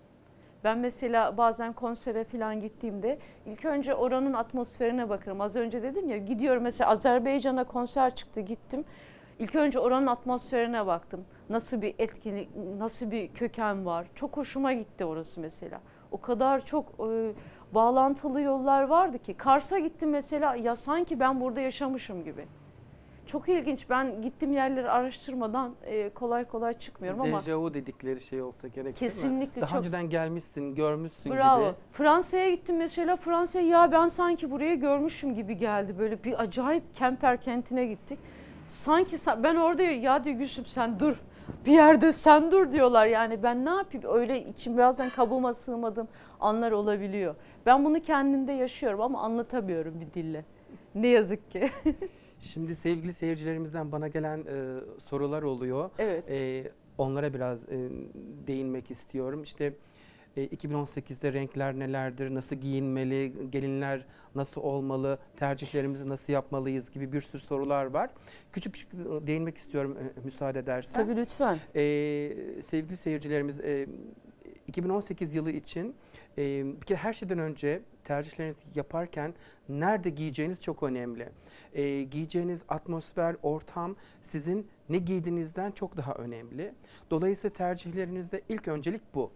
Ben mesela bazen konsere falan gittiğimde ilk önce oranın atmosferine bakarım. Az önce dedim ya gidiyorum mesela Azerbaycan'a konser çıktı gittim. İlk önce oranın atmosferine baktım. Nasıl bir etkinlik, nasıl bir köken var. Çok hoşuma gitti orası mesela. O kadar çok e, bağlantılı yollar vardı ki. Kars'a gittim mesela ya sanki ben burada yaşamışım gibi. Çok ilginç. Ben gittiğim yerleri araştırmadan e, kolay kolay çıkmıyorum ama Dejavu dedikleri şey olsa gerek değil mi? kesinlikle Daha çok. önceden gelmişsin, görmüşsün Bravo. gibi. Fransa'ya gittim mesela. Fransa'ya ya ben sanki burayı görmüşüm gibi geldi. Böyle bir acayip Kemper kentine gittik. Sanki sa- ben orada ya diyor Gülsüm sen dur. Bir yerde sen dur diyorlar. Yani ben ne yapayım? Öyle içim bazen kabuğuma sığmadığım anlar olabiliyor. Ben bunu kendimde yaşıyorum ama anlatamıyorum bir dille. Ne yazık ki. Şimdi sevgili seyircilerimizden bana gelen e, sorular oluyor. Evet. E, onlara biraz e, değinmek istiyorum. İşte e, iki bin on sekizde renkler nelerdir, nasıl giyinmeli, gelinler nasıl olmalı, tercihlerimizi nasıl yapmalıyız gibi bir sürü sorular var. Küçük küçük değinmek istiyorum e, müsaade edersen. Tabii lütfen. E, sevgili seyircilerimiz e, iki bin on sekiz yılı için e, bir kere her şeyden önce tercihlerinizi yaparken nerede giyeceğiniz çok önemli. E, giyeceğiniz atmosfer, ortam sizin ne giydiğinizden çok daha önemli. Dolayısıyla tercihlerinizde ilk öncelik bu.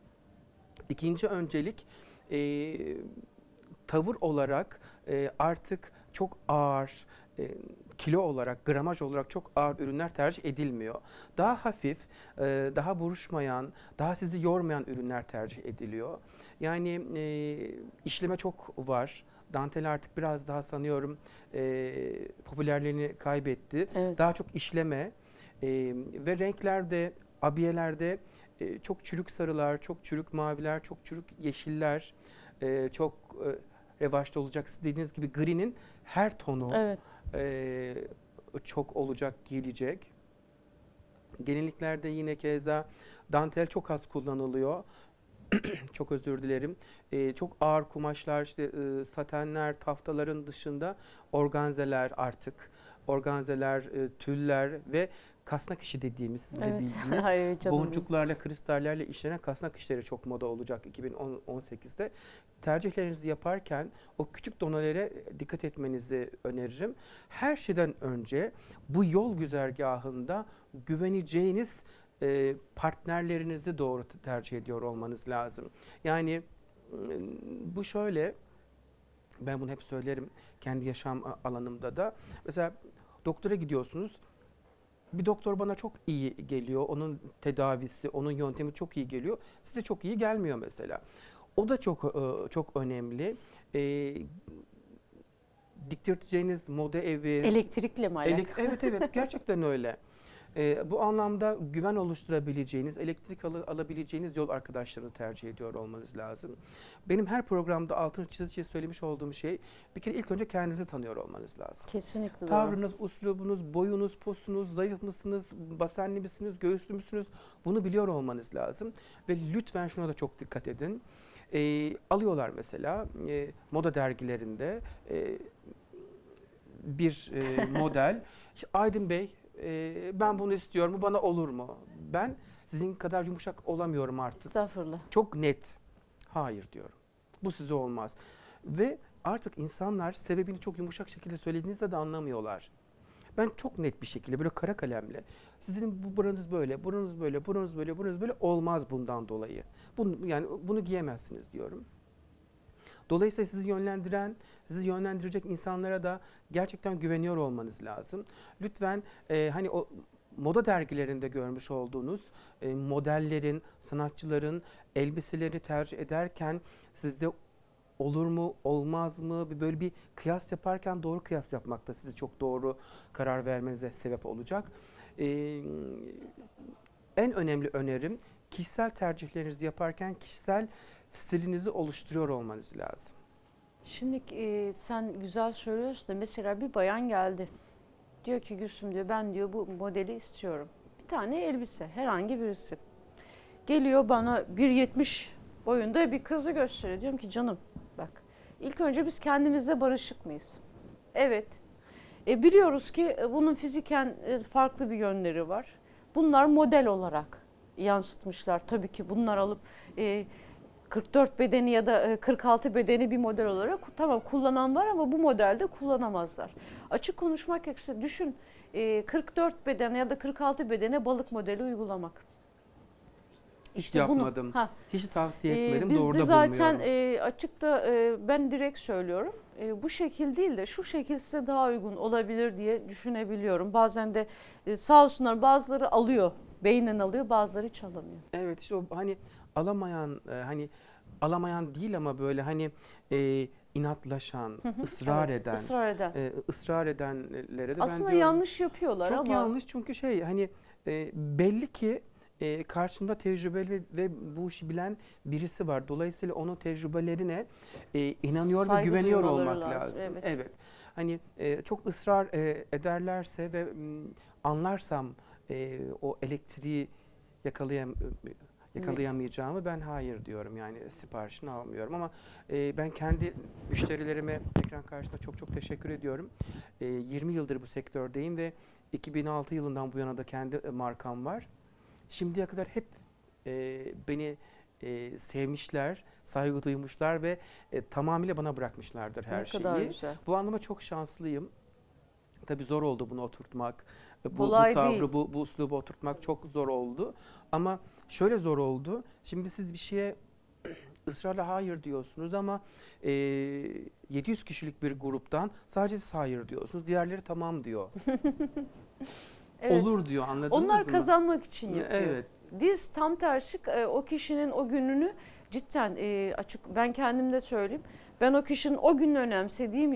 İkinci öncelik e, tavır olarak e, artık çok ağır, e, kilo olarak, gramaj olarak çok ağır ürünler tercih edilmiyor. Daha hafif, e, daha buruşmayan, daha sizi yormayan ürünler tercih ediliyor. Yani e, işleme çok var. Dantel artık biraz daha sanıyorum e, popülerliğini kaybetti. Evet. Daha çok işleme, E, ve renklerde, abiyelerde e, çok çürük sarılar, çok çürük maviler, çok çürük yeşiller, e, çok e, revaçta olacak. Dediğiniz gibi gri'nin her tonu Evet. e, çok olacak, giyilecek. Gelinliklerde yine keza dantel çok az kullanılıyor. Çok özür dilerim. Ee, çok ağır kumaşlar, işte e, satenler, taftaların dışında organzeler artık. Organzeler, e, tüller ve kasnak işi dediğimiz, sizin de Evet. bildiğiniz Ay, canım benim. boncuklarla, kristallerle işlenen kasnak işleri çok moda olacak iki bin on sekizde. Tercihlerinizi yaparken o küçük donelere dikkat etmenizi öneririm. Her şeyden önce bu yol güzergahında güveneceğiniz e, partnerlerinizi doğru tercih ediyor olmanız lazım. Yani bu şöyle, ben bunu hep söylerim kendi yaşam alanımda da. Mesela doktora gidiyorsunuz. Bir doktor bana çok iyi geliyor. Onun tedavisi, onun yöntemi çok iyi geliyor. Size çok iyi gelmiyor mesela. O da çok çok önemli. E, diktireceğiniz moda evi... Elektrikle mi alakalı? Elek, evet evet gerçekten öyle. Ee, bu anlamda güven oluşturabileceğiniz, elektrik al alabileceğiniz yol arkadaşlarını tercih ediyor olmanız lazım. Benim her programda altını çize çize söylemiş olduğum şey, bir kere ilk önce kendinizi tanıyor olmanız lazım. Kesinlikle doğru. Tavrınız, uslubunuz, boyunuz, postunuz, zayıf mısınız, basenli misiniz, göğüslü müsünüz, bunu biliyor olmanız lazım. Ve lütfen şuna da çok dikkat edin. Ee, alıyorlar mesela e, moda dergilerinde e, bir e, model. İşte, Aydın Bey, e, ben bunu istiyorum, bu bana olur mu? Ben sizin kadar yumuşak olamıyorum artık. Estağfurullah. Çok net. Hayır diyorum. Bu size olmaz. Ve artık insanlar sebebini çok yumuşak şekilde söylediğinizde de anlamıyorlar. Ben çok net bir şekilde böyle kara kalemle sizin bu buranız böyle, buranız böyle, buranız böyle, buranız böyle olmaz bundan dolayı. Bunu, yani bunu giyemezsiniz diyorum. Dolayısıyla sizi yönlendiren, sizi yönlendirecek insanlara da gerçekten güveniyor olmanız lazım. Lütfen e, hani o moda dergilerinde görmüş olduğunuz e, modellerin, sanatçıların elbiseleri tercih ederken sizde olur mu, olmaz mı? Bir böyle bir kıyas yaparken doğru kıyas yapmak da sizi çok doğru karar vermenize sebep olacak. Ee, en önemli önerim, kişisel tercihlerinizi yaparken kişisel stilinizi oluşturuyor olmanız lazım. Şimdi e, sen güzel söylüyorsun da mesela bir bayan geldi. Diyor ki Gülsüm diyor, ben diyor bu modeli istiyorum. Bir tane elbise, herhangi birisi. Geliyor bana bir yetmiş boyunda bir kızı gösteriyor. Diyorum ki canım bak, ilk önce biz kendimizle barışık mıyız? Evet. E, biliyoruz ki bunun fiziken farklı bir yönleri var. Bunlar model olarak yansıtmışlar. Tabii ki bunlar alıp e, kırk dört bedeni ya da kırk altı bedeni bir model olarak tamam kullanan var ama bu modelde kullanamazlar. Açık konuşmak gerekirse düşün, e, kırk dört beden ya da kırk altı bedene balık modeli uygulamak. Hiç İşte yapmadım. Bunu, ha, hiç tavsiye etmedim. Ee, biz doğru de da zaten bulmuyorum. e, açıkta e, ben direkt söylüyorum. E, bu şekil değil de şu şekil size daha uygun olabilir diye düşünebiliyorum. Bazen de e, sağ olsunlar bazıları alıyor, beynen alıyor, bazıları hiç alamıyor. Evet, işte o hani alamayan, e, hani alamayan değil ama böyle hani e, inatlaşan, Hı hı, ısrar evet, eden, ısrar eden. e, ısrar edenlere de ben Aslında diyorum, yanlış yapıyorlar çok ama yanlış, çünkü şey hani e, belli ki e, karşımda tecrübeli ve bu işi bilen birisi var. Dolayısıyla onun tecrübelerine e, inanıyor ve Saygı güveniyor duymaları olmak lazım. lazım, evet. Evet. Hani e, çok ısrar e, ederlerse ve m, anlarsam e, o elektriği yakalayam yakalayamayacağımı, ben hayır diyorum, yani siparişini almıyorum. Ama e, ben kendi müşterilerime ekran karşısında çok çok teşekkür ediyorum. E, yirmi yıldır bu sektördeyim ve iki bin altı yılından bu yana da kendi markam var. Şimdiye kadar hep e, beni e, sevmişler, saygı duymuşlar ve e, tamamıyla bana bırakmışlardır her ne şeyi. kadar güzel. Bu anlamda çok şanslıyım. Tabii zor oldu bunu oturtmak. Bu, bu Kolay tavrı, değil. bu, bu uslubu oturtmak çok zor oldu. Ama şöyle zor oldu. Şimdi siz bir şeye ısrarla hayır diyorsunuz ama e, yedi yüz kişilik bir gruptan sadece siz hayır diyorsunuz. Diğerleri tamam diyor. Evet. Olur diyor, anladınız Onlar mı? kazanmak için yapıyor. Evet. Biz tam tersi e, o kişinin o gününü cidden e, açık, ben kendim de söyleyeyim. Ben o kişinin o gününü önemsediğim için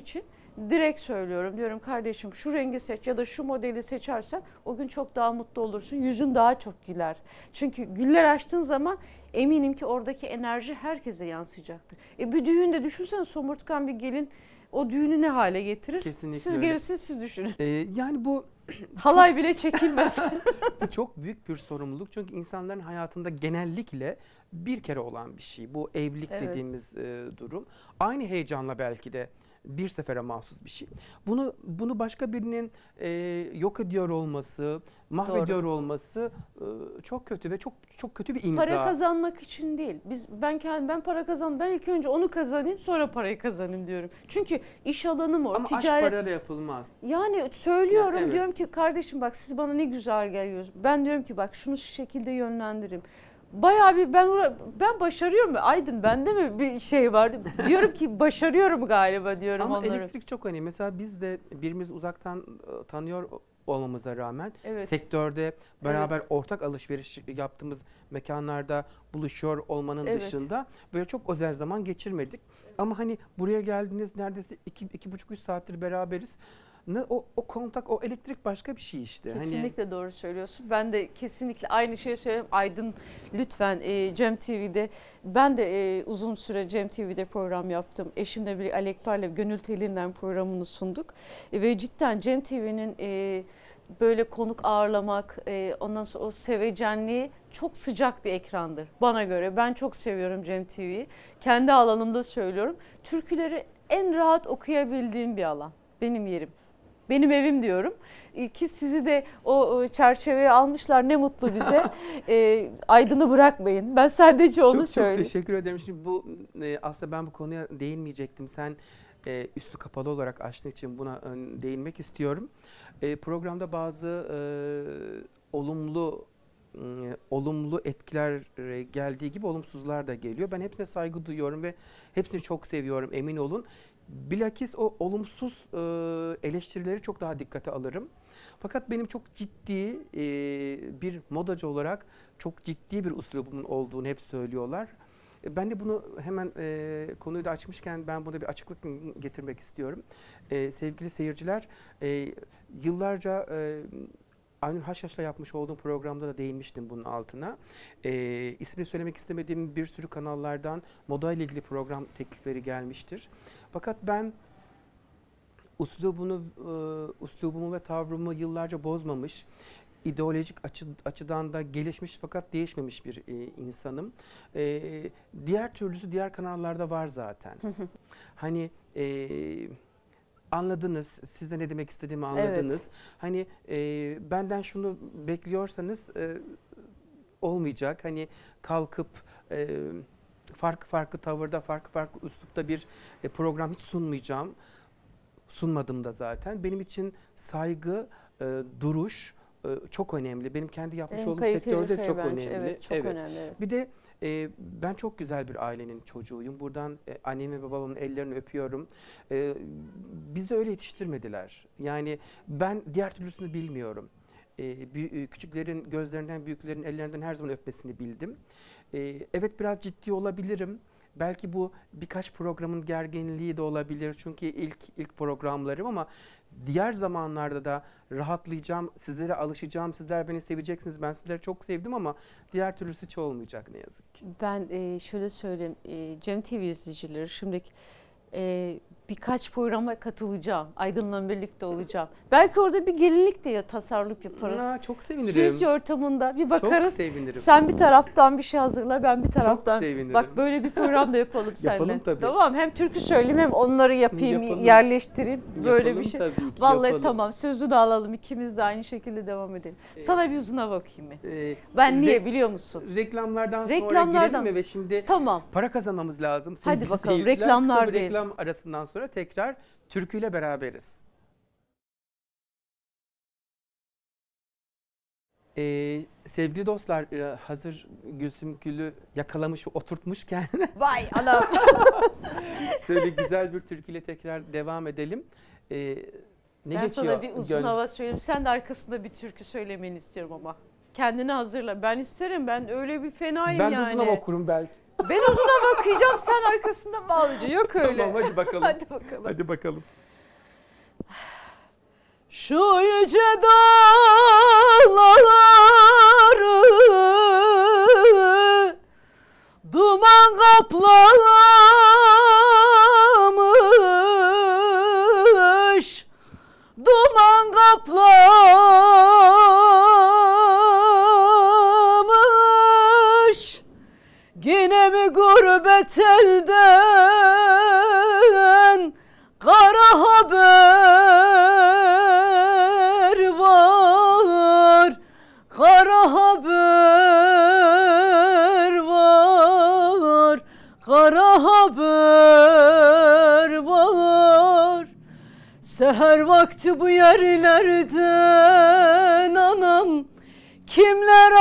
direkt söylüyorum. Diyorum kardeşim şu rengi seç ya da şu modeli seçersen o gün çok daha mutlu olursun. Yüzün daha çok güler. Çünkü güller açtığın zaman eminim ki oradaki enerji herkese yansıyacaktır. E bir düğünde düşünsene, somurtkan bir gelin o düğünü ne hale getirir? Kesinlikle Siz öyle. gerisini siz düşünün. Ee, yani bu Halay bile çekilmez. bu çok büyük bir sorumluluk. Çünkü insanların hayatında genellikle bir kere olan bir şey. Bu evlilik Evet. dediğimiz e, durum. Aynı heyecanla belki de bir sefere mahsus bir şey. Bunu bunu başka birinin e, yok ediyor olması, mahvediyor olması e, çok kötü ve çok çok kötü bir imza. Para kazanmak için değil. Biz ben kendim ben para kazan ben ilk önce onu kazanayım sonra parayı kazanayım diyorum. Çünkü iş alanım o, Ama ticaret. aşk parayla yapılmaz. Yani söylüyorum, Ya, evet. diyorum ki kardeşim bak siz bana ne güzel geliyorsunuz. Ben diyorum ki bak şunu şu şekilde yönlendireyim. Bayağı bir ben uğra- ben başarıyorum. Aydın bende mi bir şey var? Diyorum ki başarıyorum galiba diyorum Ama onları. elektrik çok önemli. Mesela biz de birbirimizi uzaktan e, tanıyor olmamıza rağmen Evet. sektörde beraber ortak alışveriş yaptığımız mekanlarda buluşuyor olmanın Evet. dışında böyle çok özel zaman geçirmedik. Ama hani buraya geldiğiniz neredeyse iki, iki buçuk üç saattir beraberiz. Ne, o, o kontak, o elektrik başka bir şey işte. Hani Kesinlikle doğru söylüyorsun. Ben de kesinlikle aynı şeyi söyleyeyim. Aydın lütfen e, Cem T V'de ben de e, uzun süre Cem T V'de program yaptım. Eşimle bir Alekbar'la Gönül Teli'nden programını sunduk. E, ve cidden Cem T V'nin e, böyle konuk ağırlamak, e, ondan sonra o sevecenliği çok sıcak bir ekrandır bana göre. Ben çok seviyorum Cem T V'yi. Kendi alanımda söylüyorum. Türküleri en rahat okuyabildiğim bir alan. Benim yerim. Benim evim diyorum. Ki sizi de o çerçeveye almışlar, ne mutlu bize. e, Aydın'ı bırakmayın. Ben sadece onu çok, söyleyeyim. Çok teşekkür ederim. Şimdi bu e, aslında ben bu konuya değinmeyecektim. Sen e, üstü kapalı olarak açtığın için buna e, değinmek istiyorum. E, programda bazı e, olumlu e, olumlu etkiler e, geldiği gibi olumsuzlar da geliyor. Ben hepsine saygı duyuyorum ve hepsini çok seviyorum, emin olun. Bilakis o olumsuz e, eleştirileri çok daha dikkate alırım. Fakat benim çok ciddi e, bir modacı olarak çok ciddi bir uslubumun olduğunu hep söylüyorlar. E, ben de bunu hemen e, konuyu da açmışken ben buna bir açıklık getirmek istiyorum. E, sevgili seyirciler, e, yıllarca e, Aynur Haşhaş'la yapmış olduğum programda da değinmiştim bunun altına. E, ismini söylemek istemediğim bir sürü kanallardan moda ile ilgili program teklifleri gelmiştir. Fakat ben uslubunu, e, uslubumu ve tavrımı yıllarca bozmamış, ideolojik açı, açıdan da gelişmiş fakat değişmemiş bir e, insanım. E, diğer türlüsü diğer kanallarda var zaten. Hani e, anladınız, siz de ne demek istediğimi anladınız. Evet. Hani e, benden şunu bekliyorsanız e, olmayacak. Hani kalkıp e, farklı farklı tavırda, farklı farklı üslupta bir e, program hiç sunmayacağım. Sunmadım da zaten. Benim için saygı, e, duruş e, çok önemli. Benim kendi yapmış En olduğum kaliteli sektörde şey çok bence. önemli. Evet, çok önemli. Evet. Bir de e, ben çok güzel bir ailenin çocuğuyum. Buradan e, annemi ve babamın ellerini öpüyorum. E, bizi öyle yetiştirmediler. Yani ben diğer türlüsünü bilmiyorum. E, büyü- küçüklerin gözlerinden, büyüklerin ellerinden her zaman öpmesini bildim. E, evet biraz ciddi olabilirim. Belki bu birkaç programın gerginliği de olabilir. Çünkü ilk ilk programlarım ama diğer zamanlarda da rahatlayacağım, sizlere alışacağım, sizler beni seveceksiniz. Ben sizleri çok sevdim ama diğer türlüsü hiç olmayacak ne yazık ki. Ben e, şöyle söyleyeyim, e, Cem T V izleyicileri şimdiki e, birkaç programa katılacağım. Aydın'la birlikte olacağım. Belki orada bir gelinlik de ya tasarruf yaparız. Aa, çok sevinirim. Stüdyo ortamında bir bakarız. Çok sevinirim. Sen bir taraftan bir şey hazırla, ben bir taraftan. sevinirim. Bak böyle bir program da yapalım seninle. Yapalım tabii. Tamam, hem türkü söyleyeyim hem onları yapayım, Yapalım. yerleştireyim. Böyle Yapalım bir şey. tabii ki, Vallahi yapalım. tamam, sözünü alalım, ikimiz de aynı şekilde devam edelim. Ee, Sana bir uzuna bakayım bir. Ee, Ben niye re- biliyor musun? Reklamlardan, sonra Reklamlardan girelim mi ve şimdi Tamam. para kazanmamız lazım. Hadi Sevgili bakalım, seyirciler, reklamlar kısa bir değil. reklam arasından sonra tekrar türküyle beraberiz. Ee, sevgili dostlar, e, hazır Gülsüm Gül'ü yakalamış ve oturtmuşken Vay anam. şöyle güzel bir türküyle tekrar devam edelim. Ee, ne Ben geçiyor? sana bir uzun Gönül? hava söyleyeyim. Sen de arkasında bir türkü söylemeni istiyorum ama. Kendini hazırla. Ben isterim. Ben öyle bir fenayım Ben yani. de uzun hava okurum belki. Ben uzun hava okuyacağım. Sen arkasında bağlayacaksın. Yok öyle. Tamam hadi bakalım. Hadi bakalım. Hadi bakalım. Şu yüce dağları duman kaplamış, duman kaplamış. Yine mi gurbet elden kara haber var, kara haber var, kara haber var. Seher vakti bu yerlerden anam kimler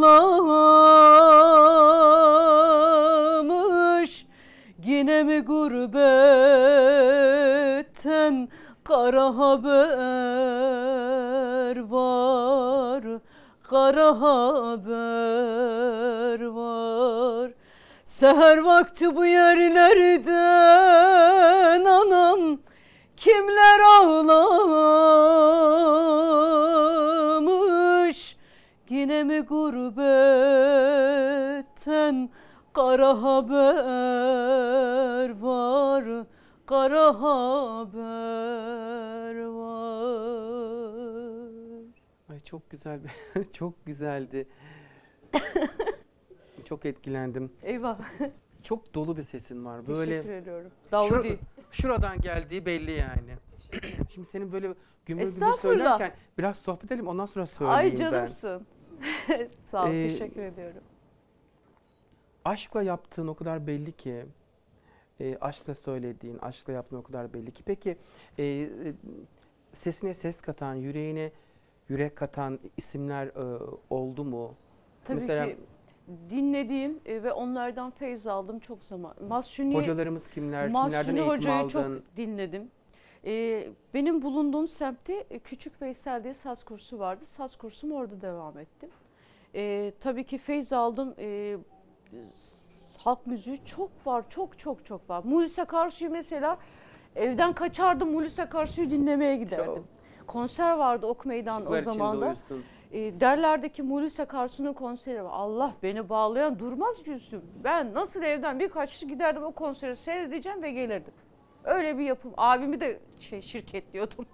ağlamış. Yine mi gurbetten kara haber var, kara haber var. Seher vakti bu yerlerden anam kimler ağlamış. Yine mi gurbetten kara haber var, kara haber var. Ay çok güzel, çok güzeldi. Çok etkilendim. Eyvah. Çok dolu bir sesin var. Böyle Teşekkür ediyorum. Davul şura- değil. şuradan geldiği belli yani. Şimdi senin böyle gümbür gümbür Estağfurullah. söylerken biraz sohbet edelim, ondan sonra söyleyeyim Ay ben. canımsın. Sağ ol, Ee, teşekkür ediyorum. Aşkla yaptığın o kadar belli ki, e, aşkla söylediğin, aşkla yaptığın o kadar belli ki. Peki e, e, sesine ses katan, yüreğine yürek katan isimler e, oldu mu? Tabii mesela- ki dinlediğim e, ve onlardan feyz aldım çok zaman. Mahsuni, Hocalarımız kimler? Kimlerden Mahsuni eğitim Hoca'yı aldın? çok dinledim. E, benim bulunduğum semtte e, Küçük Veysel diye saz kursu vardı. Saz kursumu orada devam ettim. E, tabii ki feyz aldım. E, halk müziği çok var, çok çok çok var. Mulis Akarsu'yu mesela evden kaçardım, Mulis Akarsu'yu dinlemeye giderdim. Çok. Konser vardı Ok Meydan o Şıklar içinde zaman da. uyusun. E, derlerdeki Mulis Akarsu'nun konseri var. Allah beni bağlayan durmaz Gülsüm. Ben nasıl evden birkaç giderdim o konseri seyredeceğim ve gelirdim. Öyle bir yapım. Abimi de şey şirketliyordum.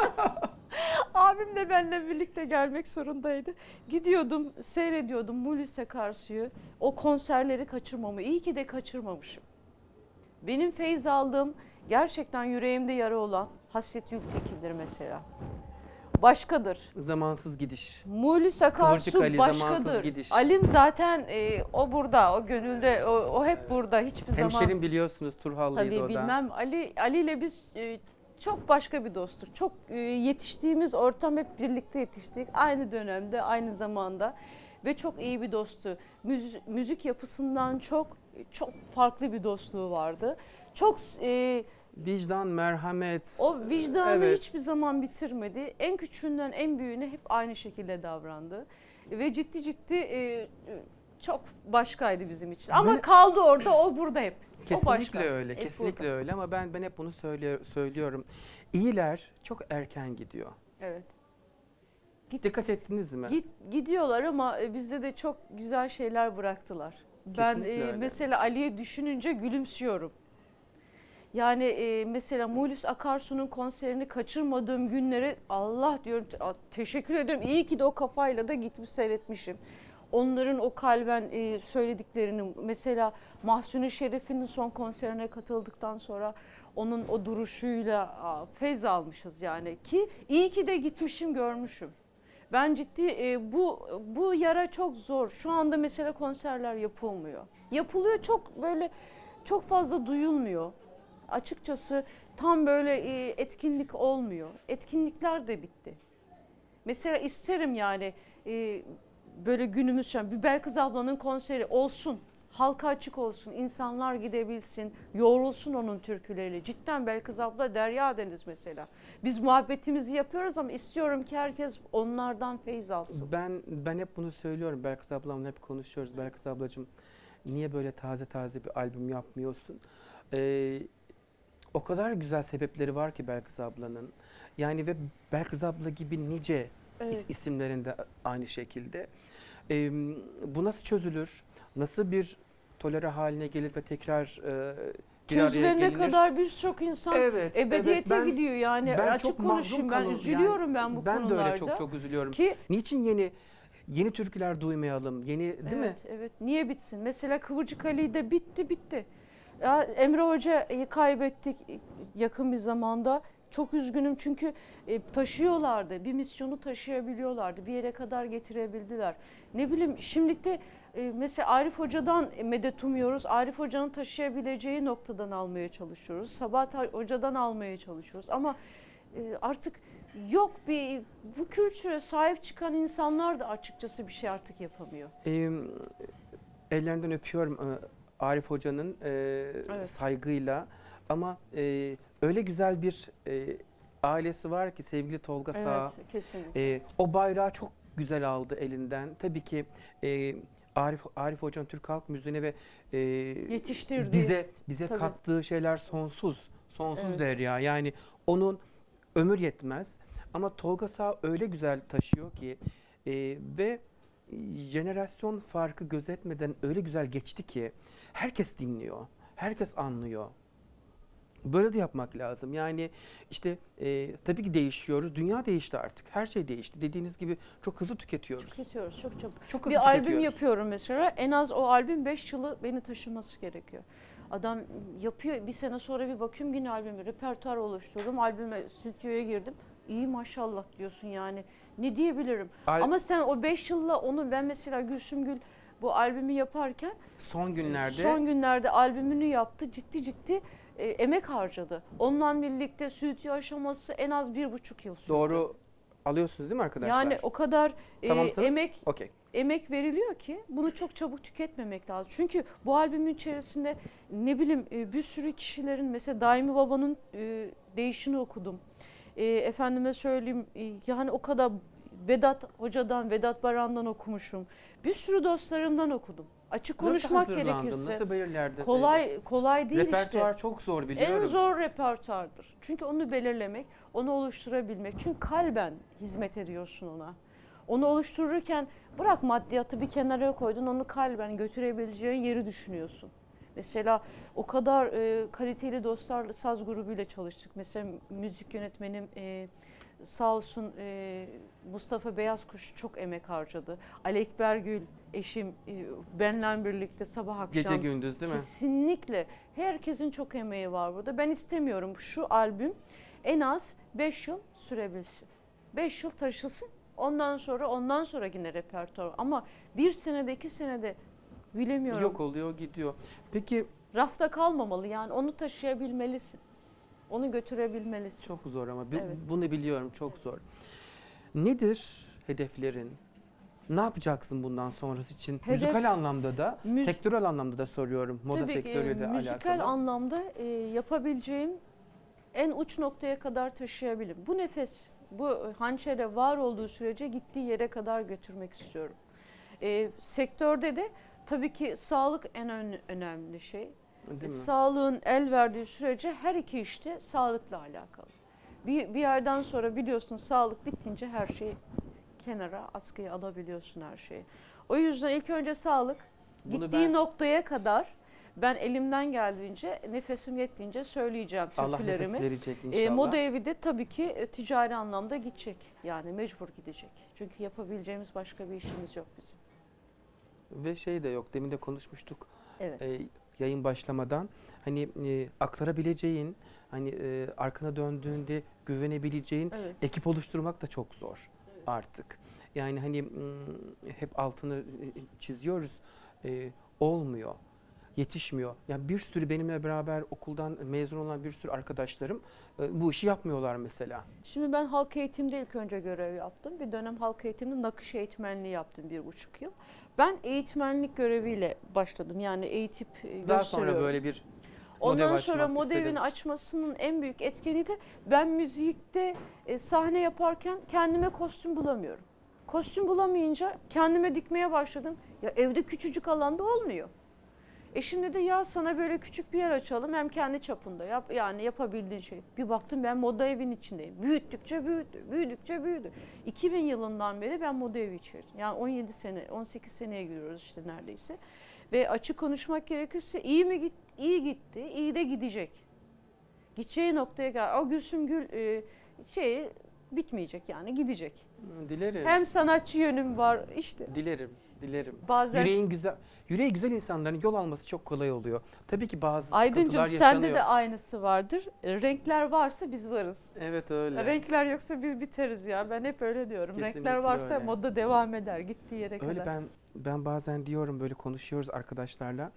Abim de benimle birlikte gelmek zorundaydı. Gidiyordum, seyrediyordum Mulis Akarsu'yu. O konserleri kaçırmamı. İyi ki de kaçırmamışım. Benim feyz aldığım, gerçekten yüreğimde yara olan Hasret Yüktekin'dir mesela. Başkadır. Zamansız gidiş. Mulis Kıvırcık Akarsu Ali, zamansız başkadır. gidiş. Alim zaten e, o burada, o gönülde, o, o hep burada. Hiçbir zaman. Hemşerim biliyorsunuz, Turhallıydı Tabii o da. bilmem. Ali Ali ile biz e, çok başka bir dosttuk. Çok e, yetiştiğimiz ortam hep birlikte yetiştik. Aynı dönemde, aynı zamanda ve çok iyi bir dosttu. Müzik, müzik yapısından çok çok farklı bir dostluğu vardı. Çok e, Vicdan, merhamet. o vicdanı Evet. hiçbir zaman bitirmedi. En küçüğünden en büyüğüne hep aynı şekilde davrandı. Ve ciddi ciddi e, çok başkaydı bizim için. Ama Böyle- kaldı orada, o burada hep. O Kesinlikle başka. öyle, Hep kesinlikle burada. öyle ama ben ben hep bunu söylüyor, söylüyorum. İyiler çok erken gidiyor. Evet. Git, Dikkat ettiniz mi? Git, gidiyorlar ama e, bizde de çok güzel şeyler bıraktılar. Ben Kesinlikle e, öyle. mesela Ali'yi düşününce gülümsüyorum. Yani e, mesela Mulis Akarsu'nun konserini kaçırmadığım günleri Allah diyorum te- a- teşekkür ediyorum. İyi ki de o kafayla da gitmiş seyretmişim. Onların o kalben e, söylediklerini mesela Mahsuni Şerif'in son konserine katıldıktan sonra onun o duruşuyla a, feyz almışız yani ki iyi ki de gitmişim görmüşüm. Ben ciddi e, bu bu yara çok zor. Şu anda mesela konserler yapılmıyor. Yapılıyor çok böyle çok fazla duyulmuyor. Açıkçası tam böyle e, etkinlik olmuyor. Etkinlikler de bitti. Mesela isterim yani e, böyle günümüz şu an bir Belkıs ablanın konseri olsun. Halka açık olsun, insanlar gidebilsin, yoğrulsun onun türküleriyle. Cidden Belkıs abla Derya Deniz mesela. Biz muhabbetimizi yapıyoruz ama istiyorum ki herkes onlardan feyz alsın. Ben ben hep bunu söylüyorum. Belkıs ablamla hep konuşuyoruz. Belkıs ablacığım niye böyle taze taze bir albüm yapmıyorsun? Ee, O kadar güzel sebepleri var ki Belkıs ablanın. Yani ve Belkıs abla gibi nice is- Evet. isimlerin de aynı şekilde. Ee, bu nasıl çözülür? Nasıl bir tolere haline gelir ve tekrar e, bir araya Çözülene gelinir? kadar birçok insan Evet, ebediyete evet. Ben- gidiyor yani. ben Açık çok mahrum konuşayım, ben kalın- üzülüyorum yani ben bu ben konularda. de öyle çok çok üzülüyorum. Ki Niçin yeni yeni türküler duymayalım? Yeni değil evet, mi? evet. Niye bitsin? Mesela Kıvırcık Ali de bitti bitti. Ya Emre Hoca'yı kaybettik yakın bir zamanda. Çok üzgünüm çünkü e, taşıyorlardı. Bir misyonu taşıyabiliyorlardı. Bir yere kadar getirebildiler. Ne bileyim şimdi de e, mesela Arif Hoca'dan medet umuyoruz. Arif Hoca'nın taşıyabileceği noktadan almaya çalışıyoruz. Sabahat Hoca'dan almaya çalışıyoruz. Ama e, artık yok, bir bu kültüre sahip çıkan insanlar da açıkçası bir şey artık yapamıyor. Ee, ellerinden öpüyorum e, Arif Hoca'nın e, Evet. saygıyla ama e, öyle güzel bir e, ailesi var ki sevgili Tolga Sağ. Evet, kesinlikle. E, o bayrağı çok güzel aldı elinden. Tabii ki e, Arif Arif Hoca'nın Türk halk müziğine ve e, Yetiştirdiği. bize bize Tabii. kattığı şeyler sonsuz. Sonsuz Evet. derya. Yani onun ömür yetmez. Ama Tolga Sağ öyle güzel taşıyor ki e, ve jenerasyon farkı gözetmeden öyle güzel geçti ki herkes dinliyor. Herkes anlıyor. Böyle de yapmak lazım. Yani işte e, tabii ki değişiyoruz. Dünya değişti artık. Her şey değişti. Dediğiniz gibi çok hızlı tüketiyoruz. Tüketiyoruz çok çabuk. Çok hızlı Bir albüm tüketiyoruz. yapıyorum mesela. En az o albüm beş yılı beni taşıması gerekiyor. Adam yapıyor, bir sene sonra bir bakıyorum yine albümü, repertuar oluşturdum. Albüme, stüdyoya girdim. İyi maşallah diyorsun yani. Ne diyebilirim? Al- Ama sen o beş yılla onu, ben mesela Gülsüm Gül bu albümü yaparken Son günlerde son günlerde albümünü yaptı. Ciddi ciddi e, emek harcadı. Onunla birlikte stüdyo aşaması en az bir buçuk yıl sürdü. doğru alıyorsunuz değil mi arkadaşlar? Yani o kadar e, Tamamsınız? emek Okey. emek veriliyor ki bunu çok çabuk tüketmemek lazım. Çünkü bu albümün içerisinde ne bileyim e, bir sürü kişilerin, mesela Daimi Baba'nın e, değişini okudum. E, efendime söyleyeyim e, yani o kadar Vedat Hoca'dan, Vedat Baran'dan okumuşum. Bir sürü dostlarımdan okudum. Açık konuşmak Nasıl hazırlandın? gerekirse. Nasıl belirlerdin? Kolay kolay değil Repertuar işte. çok zor biliyorum. En zor repertuardır. Çünkü onu belirlemek, onu oluşturabilmek. Çünkü kalben hizmet ediyorsun ona. Onu oluştururken bırak maddiyatı bir kenara koydun, onu kalben götürebileceğin yeri düşünüyorsun. Mesela o kadar e, kaliteli dostlarla saz grubuyla çalıştık. Mesela müzik yönetmenim e, sağ olsun e, Mustafa Beyazkuş çok emek harcadı. Ali Ekber Gül eşim e, benle birlikte sabah akşam. Gece gündüz değil mi? Kesinlikle. Herkesin çok emeği var burada. Ben istemiyorum şu albüm en az beş yıl sürebilsin. beş yıl taşısın. Ondan sonra ondan sonra yine repertuar. Ama bir senede iki senede bilemiyorum. Yok oluyor gidiyor. Peki Rafta kalmamalı, yani onu taşıyabilmelisin. Onu götürebilmelisin. çok zor ama bi- Evet. bunu biliyorum çok zor. Nedir hedeflerin? Ne yapacaksın bundan sonrası için? Hedef- müzikal anlamda da, Müz- sektörel anlamda da soruyorum. Moda Tabii ki, sektörüyle e, müzikal alakalı. anlamda e, yapabileceğim en uç noktaya kadar taşıyabilirim. Bu nefes, bu hançere var olduğu sürece gittiği yere kadar götürmek istiyorum. E, sektörde de tabii ki sağlık en ön- önemli şey. Değil E, mi? Sağlığın el verdiği sürece her iki işte sağlıkla alakalı. Bir, bir yerden sonra biliyorsun sağlık bittince her şeyi kenara, askıya alabiliyorsun her şeyi. O yüzden ilk önce sağlık, Bunu gittiği ben- noktaya kadar ben elimden geldiğince, nefesim yettiğince söyleyeceğim Allah nefes türkülerimi. verecek E, inşallah. moda evi de tabii ki e, ticari anlamda gidecek. Yani mecbur gidecek. Çünkü yapabileceğimiz başka bir işimiz yok bizim. Ve şey de yok. Demin de konuşmuştuk. Evet. e, yayın başlamadan. Hani e, aktarabileceğin, hani e, arkana döndüğünde güvenebileceğin Evet. ekip oluşturmak da çok zor artık. Yani hani m, hep altını e, çiziyoruz. E, olmuyor. Yetişmiyor. Yani bir sürü benimle beraber okuldan mezun olan bir sürü arkadaşlarım e, bu işi yapmıyorlar mesela. Şimdi ben halk eğitimde ilk önce görev yaptım. Bir dönem halk eğitimde nakış eğitmenliği yaptım bir buçuk yıl. Ben eğitmenlik göreviyle başladım. Yani eğitip e, Daha gösteriyorum. sonra böyle bir Ondan model sonra açmak modevini istedim. açmasının en büyük etkeni de ben müzikte e, sahne yaparken kendime kostüm bulamıyorum. Kostüm bulamayınca kendime dikmeye başladım. Ya evde küçücük alanda olmuyor. Eşim dedi ya sana böyle küçük bir yer açalım hem kendi çapında yap yani yapabildiğin şey. Bir baktım ben moda evin içindeyim. Büyüttükçe büyüdü, büyüdükçe büyüdü. iki bin yılından beri ben moda evi içerisinde. Yani on yedi sene, on sekiz seneye giriyoruz işte neredeyse. Ve açık konuşmak gerekirse iyi mi git, iyi gitti, iyi de gidecek. Gideceği noktaya gel. O Gülsüm Gül e, şey bitmeyecek yani gidecek. Dilerim. Hem sanatçı yönüm var işte. Dilerim. Dilerim. Bazen Yüreğin güzel, yüreği güzel insanların yol alması çok kolay oluyor. Tabii ki bazı Aydıncığım sıkıntılar yaşanıyor. sende de aynısı vardır. E, Renkler varsa biz varız. Evet öyle. Renkler yoksa biz biteriz ya. Ben hep öyle diyorum. Kesinlikle Renkler varsa öyle. moda devam eder gittiği yere Öyle kadar. ben ben bazen diyorum böyle konuşuyoruz arkadaşlarla.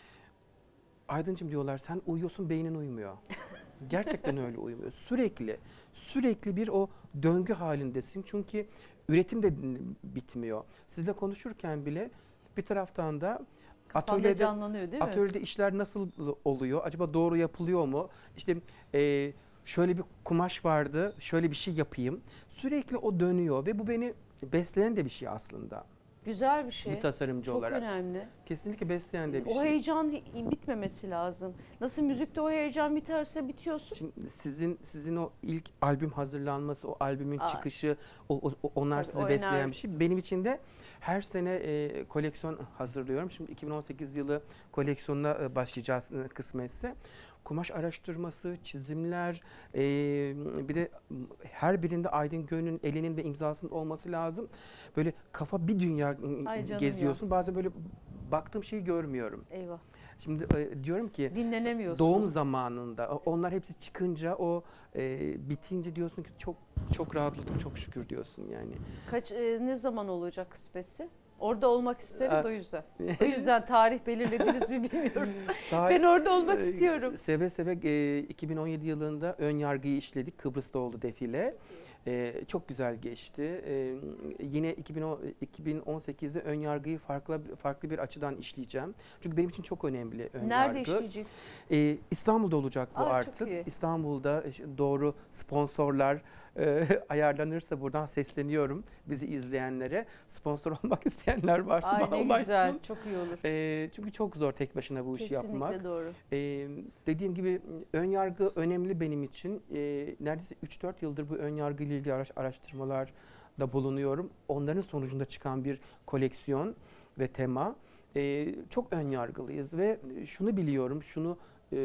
Aydıncığım diyorlar sen uyuyorsun beynin uyumuyor. Gerçekten öyle uyumuyor. Sürekli sürekli bir o döngü halindesin. Çünkü üretim de bitmiyor. Sizle konuşurken bile bir taraftan da Kafanda atölyede canlanıyor değil mi? atölyede işler nasıl oluyor? Acaba doğru yapılıyor mu? İşte e, şöyle bir kumaş vardı, şöyle bir şey yapayım. Sürekli o dönüyor ve bu beni besleyen de bir şey aslında. Güzel bir şey. Bir tasarımcı Çok olarak. önemli. Kesinlikle besleyen de bir O şey. heyecan hi- bitmemesi lazım. Nasıl müzikte o heyecan biterse bitiyorsun. Şimdi sizin sizin o ilk albüm hazırlanması, o albümün Aa. çıkışı, o, o- o- onlar Tabii, sizi o besleyen enerji. bir şey. Benim için de her sene e, koleksiyon hazırlıyorum. Şimdi iki bin on sekiz yılı koleksiyonuna e, başlayacağız e, kısmetse. Kumaş araştırması, çizimler, e, bir de her birinde Aydın Gönül'ün elinin ve imzasının olması lazım. Böyle kafa bir dünya e, Ay canım geziyorsun. Bazen böyle baktığım şeyi görmüyorum. Eyvah. Şimdi e, diyorum ki Dinlenemiyorsunuz. doğum zamanında o- onlar hepsi çıkınca o e, bitince diyorsun ki çok çok rahatladım çok şükür diyorsun yani. Kaç e, ne zaman olacak kısmetse? Orada olmak isterim Aa. de o yüzden. O yüzden tarih belirlediniz mi bilmiyorum. Daha- Ben orada olmak e, istiyorum. Seve seve e, iki bin on yedi yılında ön yargıyı işledik. Kıbrıs'ta oldu defile. E, çok güzel geçti. E, yine iki bin on, iki bin on sekizde ön yargıyı farklı farklı bir açıdan işleyeceğim. Çünkü benim için çok önemli ön Nerede yargı. işleyeceksin? Ee, İstanbul'da olacak bu Aa, çok artık. iyi. İstanbul'da e, doğru sponsorlar e, ayarlanırsa buradan sesleniyorum bizi izleyenlere. Sponsor olmak isteyenler varsa Ay bana ne ulaşsın. güzel. Çok iyi olur. Ee, çünkü çok zor tek başına bu işi Kesinlikle yapmak. doğru. Ee, dediğim gibi ön yargı önemli benim için. Ee, neredeyse üç dört yıldır bu ön yargı ile ilgili araş, araştırmalarda bulunuyorum. Onların sonucunda çıkan bir koleksiyon ve tema. Ee, çok ön yargılıyız ve şunu biliyorum, şunu e,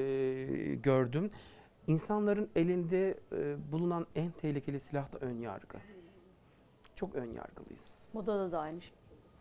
gördüm. İnsanların elinde e, bulunan en tehlikeli silah da ön yargı. Çok ön yargılıyız. Modada da aynı şey.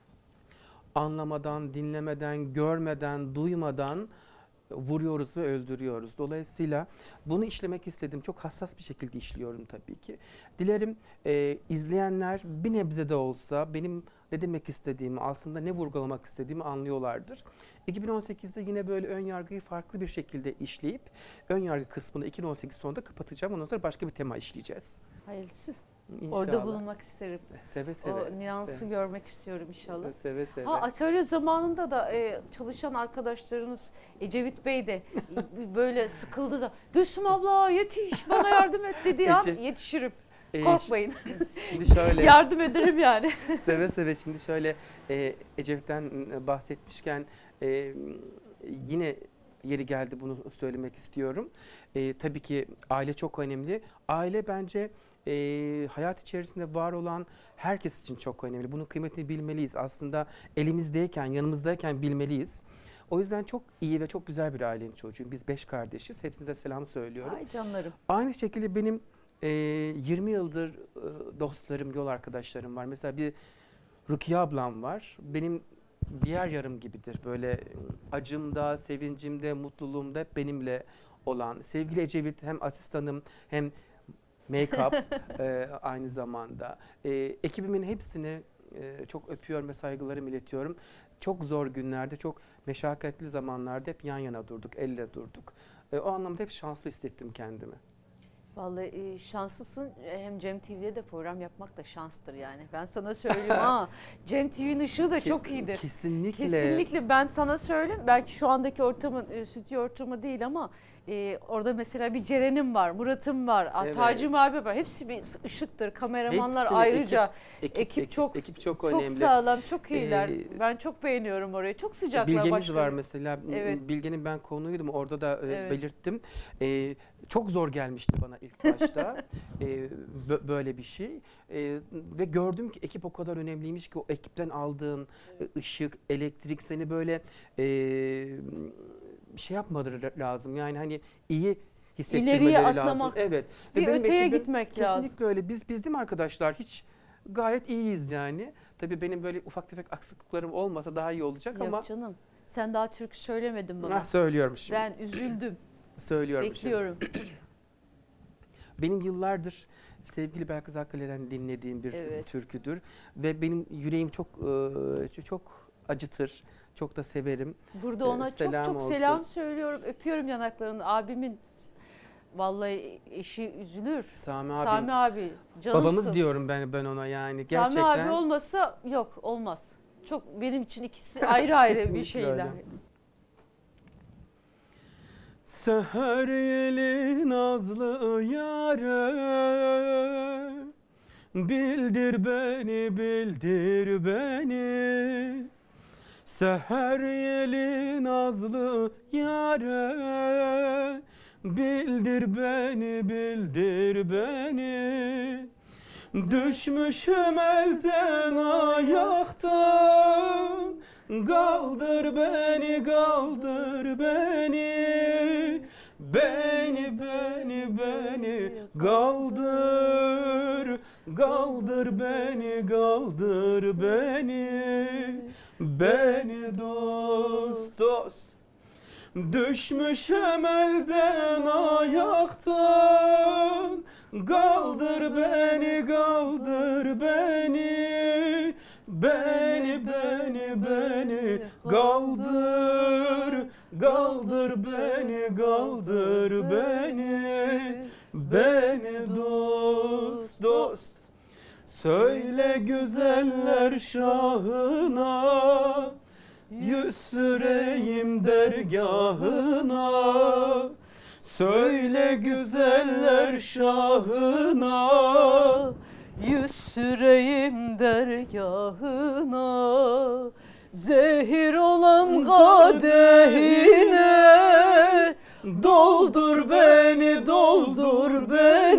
Anlamadan, dinlemeden, görmeden, duymadan vuruyoruz ve öldürüyoruz. Dolayısıyla bunu işlemek istedim. Çok hassas bir şekilde işliyorum tabii ki. Dilerim e, izleyenler bir nebze de olsa benim ne demek istediğimi, aslında ne vurgulamak istediğimi anlıyorlardır. iki bin on sekizde yine böyle ön yargıyı farklı bir şekilde işleyip ön yargı kısmını iki bin on sekiz sonunda kapatacağım. Ondan sonra başka bir tema işleyeceğiz. Hayırlısı. İnşallah. Orada bulunmak isterim. Seve seve. O nüansı seve, görmek istiyorum inşallah. seve seve. Ha atölye zamanında da e, çalışan arkadaşlarınız Ecevit Bey de e, böyle sıkıldı da Gülsüm abla yetiş bana yardım et dediği an Ece- yetişirim. Ee, Korkmayın. Şimdi şöyle. Yardım ederim yani. Seve seve şimdi şöyle e, Ecevit'ten bahsetmişken e, yine yeri geldi bunu söylemek istiyorum. E, tabii ki aile çok önemli. Aile bence e, hayat içerisinde var olan herkes için çok önemli. Bunun kıymetini bilmeliyiz. Aslında elimizdeyken, yanımızdayken bilmeliyiz. O yüzden çok iyi ve çok güzel bir ailenin çocuğuyum. Biz beş kardeşiz. Hepsine de selam söylüyorum. Ay canlarım. Aynı şekilde benim e, yirmi yıldır e, dostlarım, yol arkadaşlarım var. Mesela bir Rukiye ablam var. Benim diğer yarım gibidir. Böyle acımda, sevincimde, mutluluğumda hep benimle olan. Sevgili Ecevit hem asistanım hem make-up e, aynı zamanda. E, ekibimin hepsini e, çok öpüyorum ve saygılarımı iletiyorum. Çok zor günlerde, çok meşakkatli zamanlarda hep yan yana durduk, elle durduk. E, o anlamda hep şanslı hissettim kendimi. Vallahi e, şanslısın. E, Hem Cem T V'de de program yapmak da şanstır yani. Ben sana söyleyeyim ha. Cem T V'nin ışığı da çok iyidir. Kesinlikle. Kesinlikle ben sana söyleyeyim. Belki şu andaki ortamın e, stüdyo ortamı değil ama Ee, orada mesela bir Ceren'im var, Murat'ım var, Evet. Tacım abi var. Hepsi bir ışıktır. Kameramanlar Hepsini, ayrıca. ekip, Ekip, ekip, çok ekip çok çok önemli. sağlam, çok iyiler. Ee, ben çok beğeniyorum orayı. Çok sıcaklar Bilge'miz başka. var mesela. Evet. Bilge'nin ben konuğuydum. Orada da e, Evet. belirttim. E, çok zor gelmişti bana ilk başta. e, bö- böyle bir şey. E, ve gördüm ki ekip o kadar önemliymiş ki o ekipten aldığın e, ışık, elektrik seni böyle e, şey yapmaları lazım. Yani hani iyi hissettirmeleri İleriye lazım. atlamak. Evet. Bir benim öteye ekibim gitmek kesinlikle lazım. öyle. Biz biz değil mi arkadaşlar? Hiç gayet iyiyiz yani. Tabii benim böyle ufak tefek aksaklıklarım olmasa daha iyi olacak Yok ama canım. Sen daha türkü söylemedin bana. ah, söylüyorum şimdi. Ben üzüldüm. Söylüyorum şimdi. Bekliyorum. Benim yıllardır sevgili Belkıs Akkale'den dinlediğim bir Evet. türküdür ve benim yüreğim çok e, çok acıtır. Çok da severim. Burada Ee, ona çok selam çok olsun. selam söylüyorum. Öpüyorum yanaklarını. Abimin vallahi eşi üzülür. Sami abi. Sami abi canımsın. Babamız diyorum ben ben ona yani gerçekten. Sami abi olmasa yok olmaz. Çok benim için ikisi ayrı ayrı bir Kesinlikle şeyler. öyle. Seher yeli nazlı yâre, bildir beni, bildir beni. Seher yeli nazlı yâre, bildir beni, bildir beni. Düşmüşüm elden ayaktan, kaldır beni, kaldır beni. Beni, beni, beni kaldır, kaldır beni, kaldır beni. Beni dost, dost. Düşmüşüm elden ayaktan, kaldır beni, kaldır beni. Beni, beni, beni kaldır, kaldır beni, kaldır beni. Beni dost, dost. Söyle güzeller şahına, yüz süreyim dergahına. Söyle güzeller şahına, Yüz süreyim dergahına, zehir olan kadehine. Doldur beni, doldur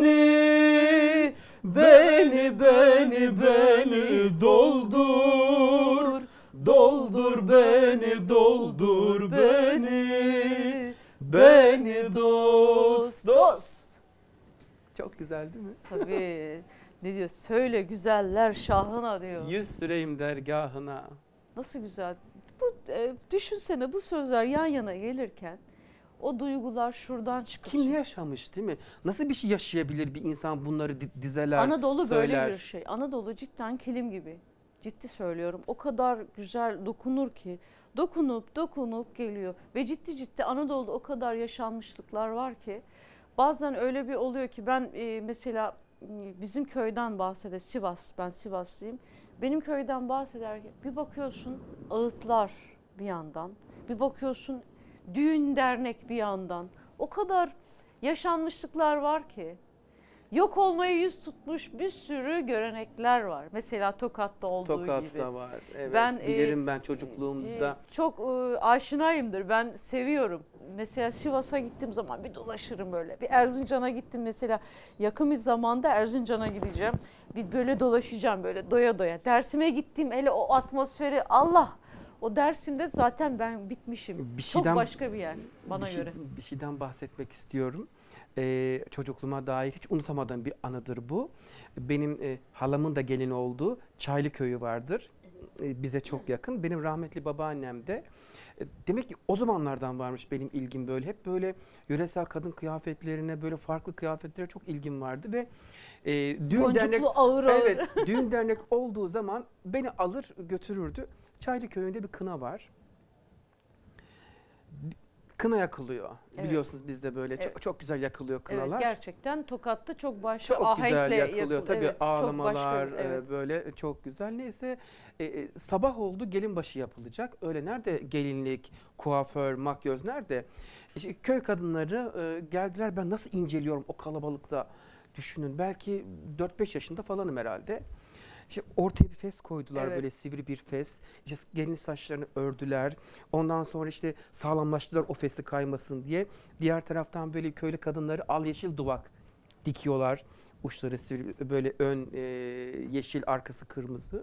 beni, beni, beni, beni doldur. Doldur beni, doldur beni, beni dost, dost. çok güzel değil mi? Tabii. Ne diyor? Söyle güzeller şahına diyor. Yüz süreyim dergahına. Nasıl güzel. Bu e, düşünsene bu sözler yan yana gelirken o duygular şuradan çıkıyor. Kim ne yaşamış değil mi? Nasıl bir şey yaşayabilir bir insan bunları di- dizeler, Anadolu söyler. böyle bir şey. Anadolu cidden kilim gibi. Ciddi söylüyorum. O kadar güzel dokunur ki. Dokunup dokunup geliyor. Ve ciddi ciddi Anadolu'da o kadar yaşanmışlıklar var ki. Bazen öyle bir oluyor ki ben e, mesela e, bizim köyden bahseder. Sivas, ben Sivaslıyım. Benim köyden bahsederken bir bakıyorsun ağıtlar bir yandan. Bir bakıyorsun düğün dernek bir yandan. O kadar yaşanmışlıklar var ki. Yok olmaya yüz tutmuş bir sürü görenekler var. Mesela Tokat'ta olduğu Tokat'ta gibi. var. Evet. Ben, Bilirim e, ben çocukluğumda. Ee, çok e, aşinayımdır. Ben seviyorum. Mesela Sivas'a gittiğim zaman bir dolaşırım böyle. Bir Erzincan'a gittim mesela. Yakın bir zamanda Erzincan'a gideceğim. Bir böyle dolaşacağım böyle doya doya. Dersim'e gittiğim hele o atmosferi Allah. O Dersim'de zaten ben bitmişim. Bir Çok şeyden- başka bir yer bana bir şey- göre. bir şeyden bahsetmek istiyorum. Ee, çocukluğuma dair hiç unutamadığım bir anıdır bu. Benim e, halamın da gelin olduğu Çaylı köyü vardır. E, bize çok yakın. Benim rahmetli babaannem de e, demek ki o zamanlardan varmış benim ilgim böyle. Hep böyle yöresel kadın kıyafetlerine, böyle farklı kıyafetlere çok ilgim vardı ve e, düğün Boncuklu dernek ağır ağır. evet, düğün dernek olduğu zaman beni alır götürürdü. Çaylı köyünde bir kına var. kına yakılıyor. Evet. Biliyorsunuz bizde böyle Evet. çok, çok güzel yakılıyor kınalar. Evet, gerçekten Tokat'ta çok başka Çok güzel ahenkle yakılıyor. Tabii evet, çok ağlamalar başka, e, evet. böyle çok güzel. Neyse e, e, sabah oldu, gelin başı yapılacak. Öyle nerede gelinlik, kuaför, makyöz nerede? İşte köy kadınları e, geldiler, ben nasıl inceliyorum o kalabalıkta, düşünün. Belki dört beş yaşında falanım herhalde. İşte ortaya bir fes koydular, Evet. böyle sivri bir fes. İşte gelin saçlarını ördüler. Ondan sonra işte sağlamlaştılar o fesi kaymasın diye. Diğer taraftan böyle köylü kadınları al yeşil duvak dikiyorlar. Uçları sivri, böyle ön e, yeşil, arkası kırmızı.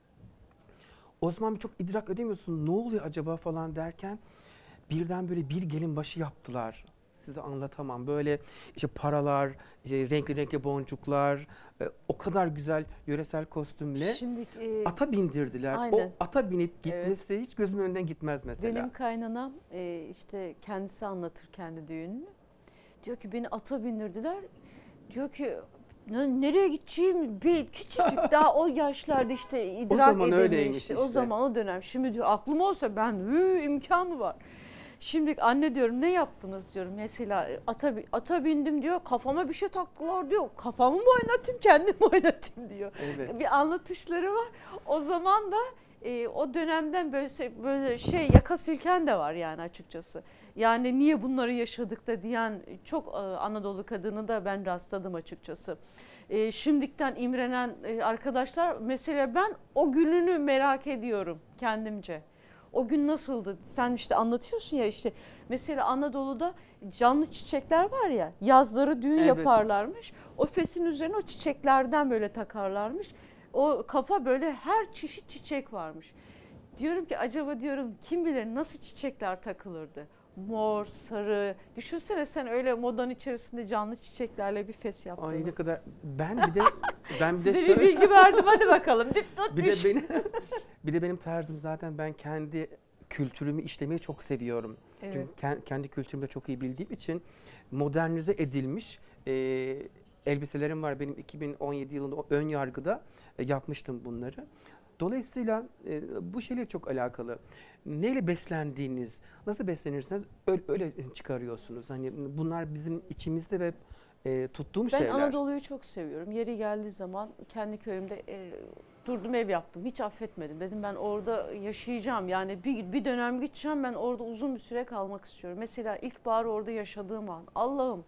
O zaman bir çok idrak edemiyorsun, ne oluyor acaba falan derken birden böyle bir gelin başı yaptılar. Size anlatamam. Böyle işte paralar, işte renkli renkli boncuklar, e, o kadar güzel yöresel kostümle Şimdi e, ata bindirdiler. aynen. O ata binip gitmesi hiç gözümün önünden gitmez mesela. benim kaynanam e, işte kendisi anlatır kendi düğününü. Diyor ki beni ata bindirdiler. Diyor ki "Ne- nereye gideceğim bir küçücük daha o yaşlarda işte idrak zaman edemiyor öyleymiş işte. işte. O zaman o dönem. Şimdi diyor aklım olsa ben hı, imkan mı var? Şimdi anne diyorum ne yaptınız diyorum. Mesela ata, bi- ata bindim diyor, kafama bir şey taktılar diyor. Kafamı mı oynatayım kendimi oynatayım diyor. Evet. Bir anlatışları var. O zaman da e, o dönemden böyle şey, böyle şey yaka silken de var yani açıkçası. Yani niye bunları yaşadık da diyen çok e, Anadolu kadını da ben rastladım açıkçası. E, şimdikten imrenen e, arkadaşlar, mesela ben o gününü merak ediyorum kendimce. O gün nasıldı? Sen işte anlatıyorsun ya, işte mesela Anadolu'da canlı çiçekler var ya, yazları düğün Evet. yaparlarmış. O fesin üzerine o çiçeklerden böyle takarlarmış. O kafa böyle her çeşit çiçek varmış. Diyorum ki acaba diyorum kim bilir nasıl çiçekler takılırdı? Mor, sarı. Düşünsene sen öyle modanın içerisinde canlı çiçeklerle bir fes yaptığını. Ay ne kadar, ben bir de ben bir de Size bir şöyle, bilgi verdim, hadi bakalım. Dipnot bir de düş. benim bir de benim tarzım, zaten ben kendi kültürümü işlemeyi çok seviyorum. Evet. Çünkü ken- kendi kültürümü de çok iyi bildiğim için modernize edilmiş e, elbiselerim var. Benim iki bin on yedi yılında o ön yargıda e, yapmıştım bunları. Dolayısıyla e, bu şeyle çok alakalı. Neyle beslendiğiniz, nasıl beslenirseniz öyle, öyle çıkarıyorsunuz. Hani bunlar bizim içimizde ve e, tuttuğum Ben şeyler. Anadolu'yu çok seviyorum. Yeri geldiği zaman kendi köyümde e, durdum, ev yaptım. Hiç affetmedim. Dedim ben orada yaşayacağım. Yani bir, bir dönem gideceğim, ben orada uzun bir süre kalmak istiyorum. Mesela ilkbaharı orada yaşadığım an, Allah'ım,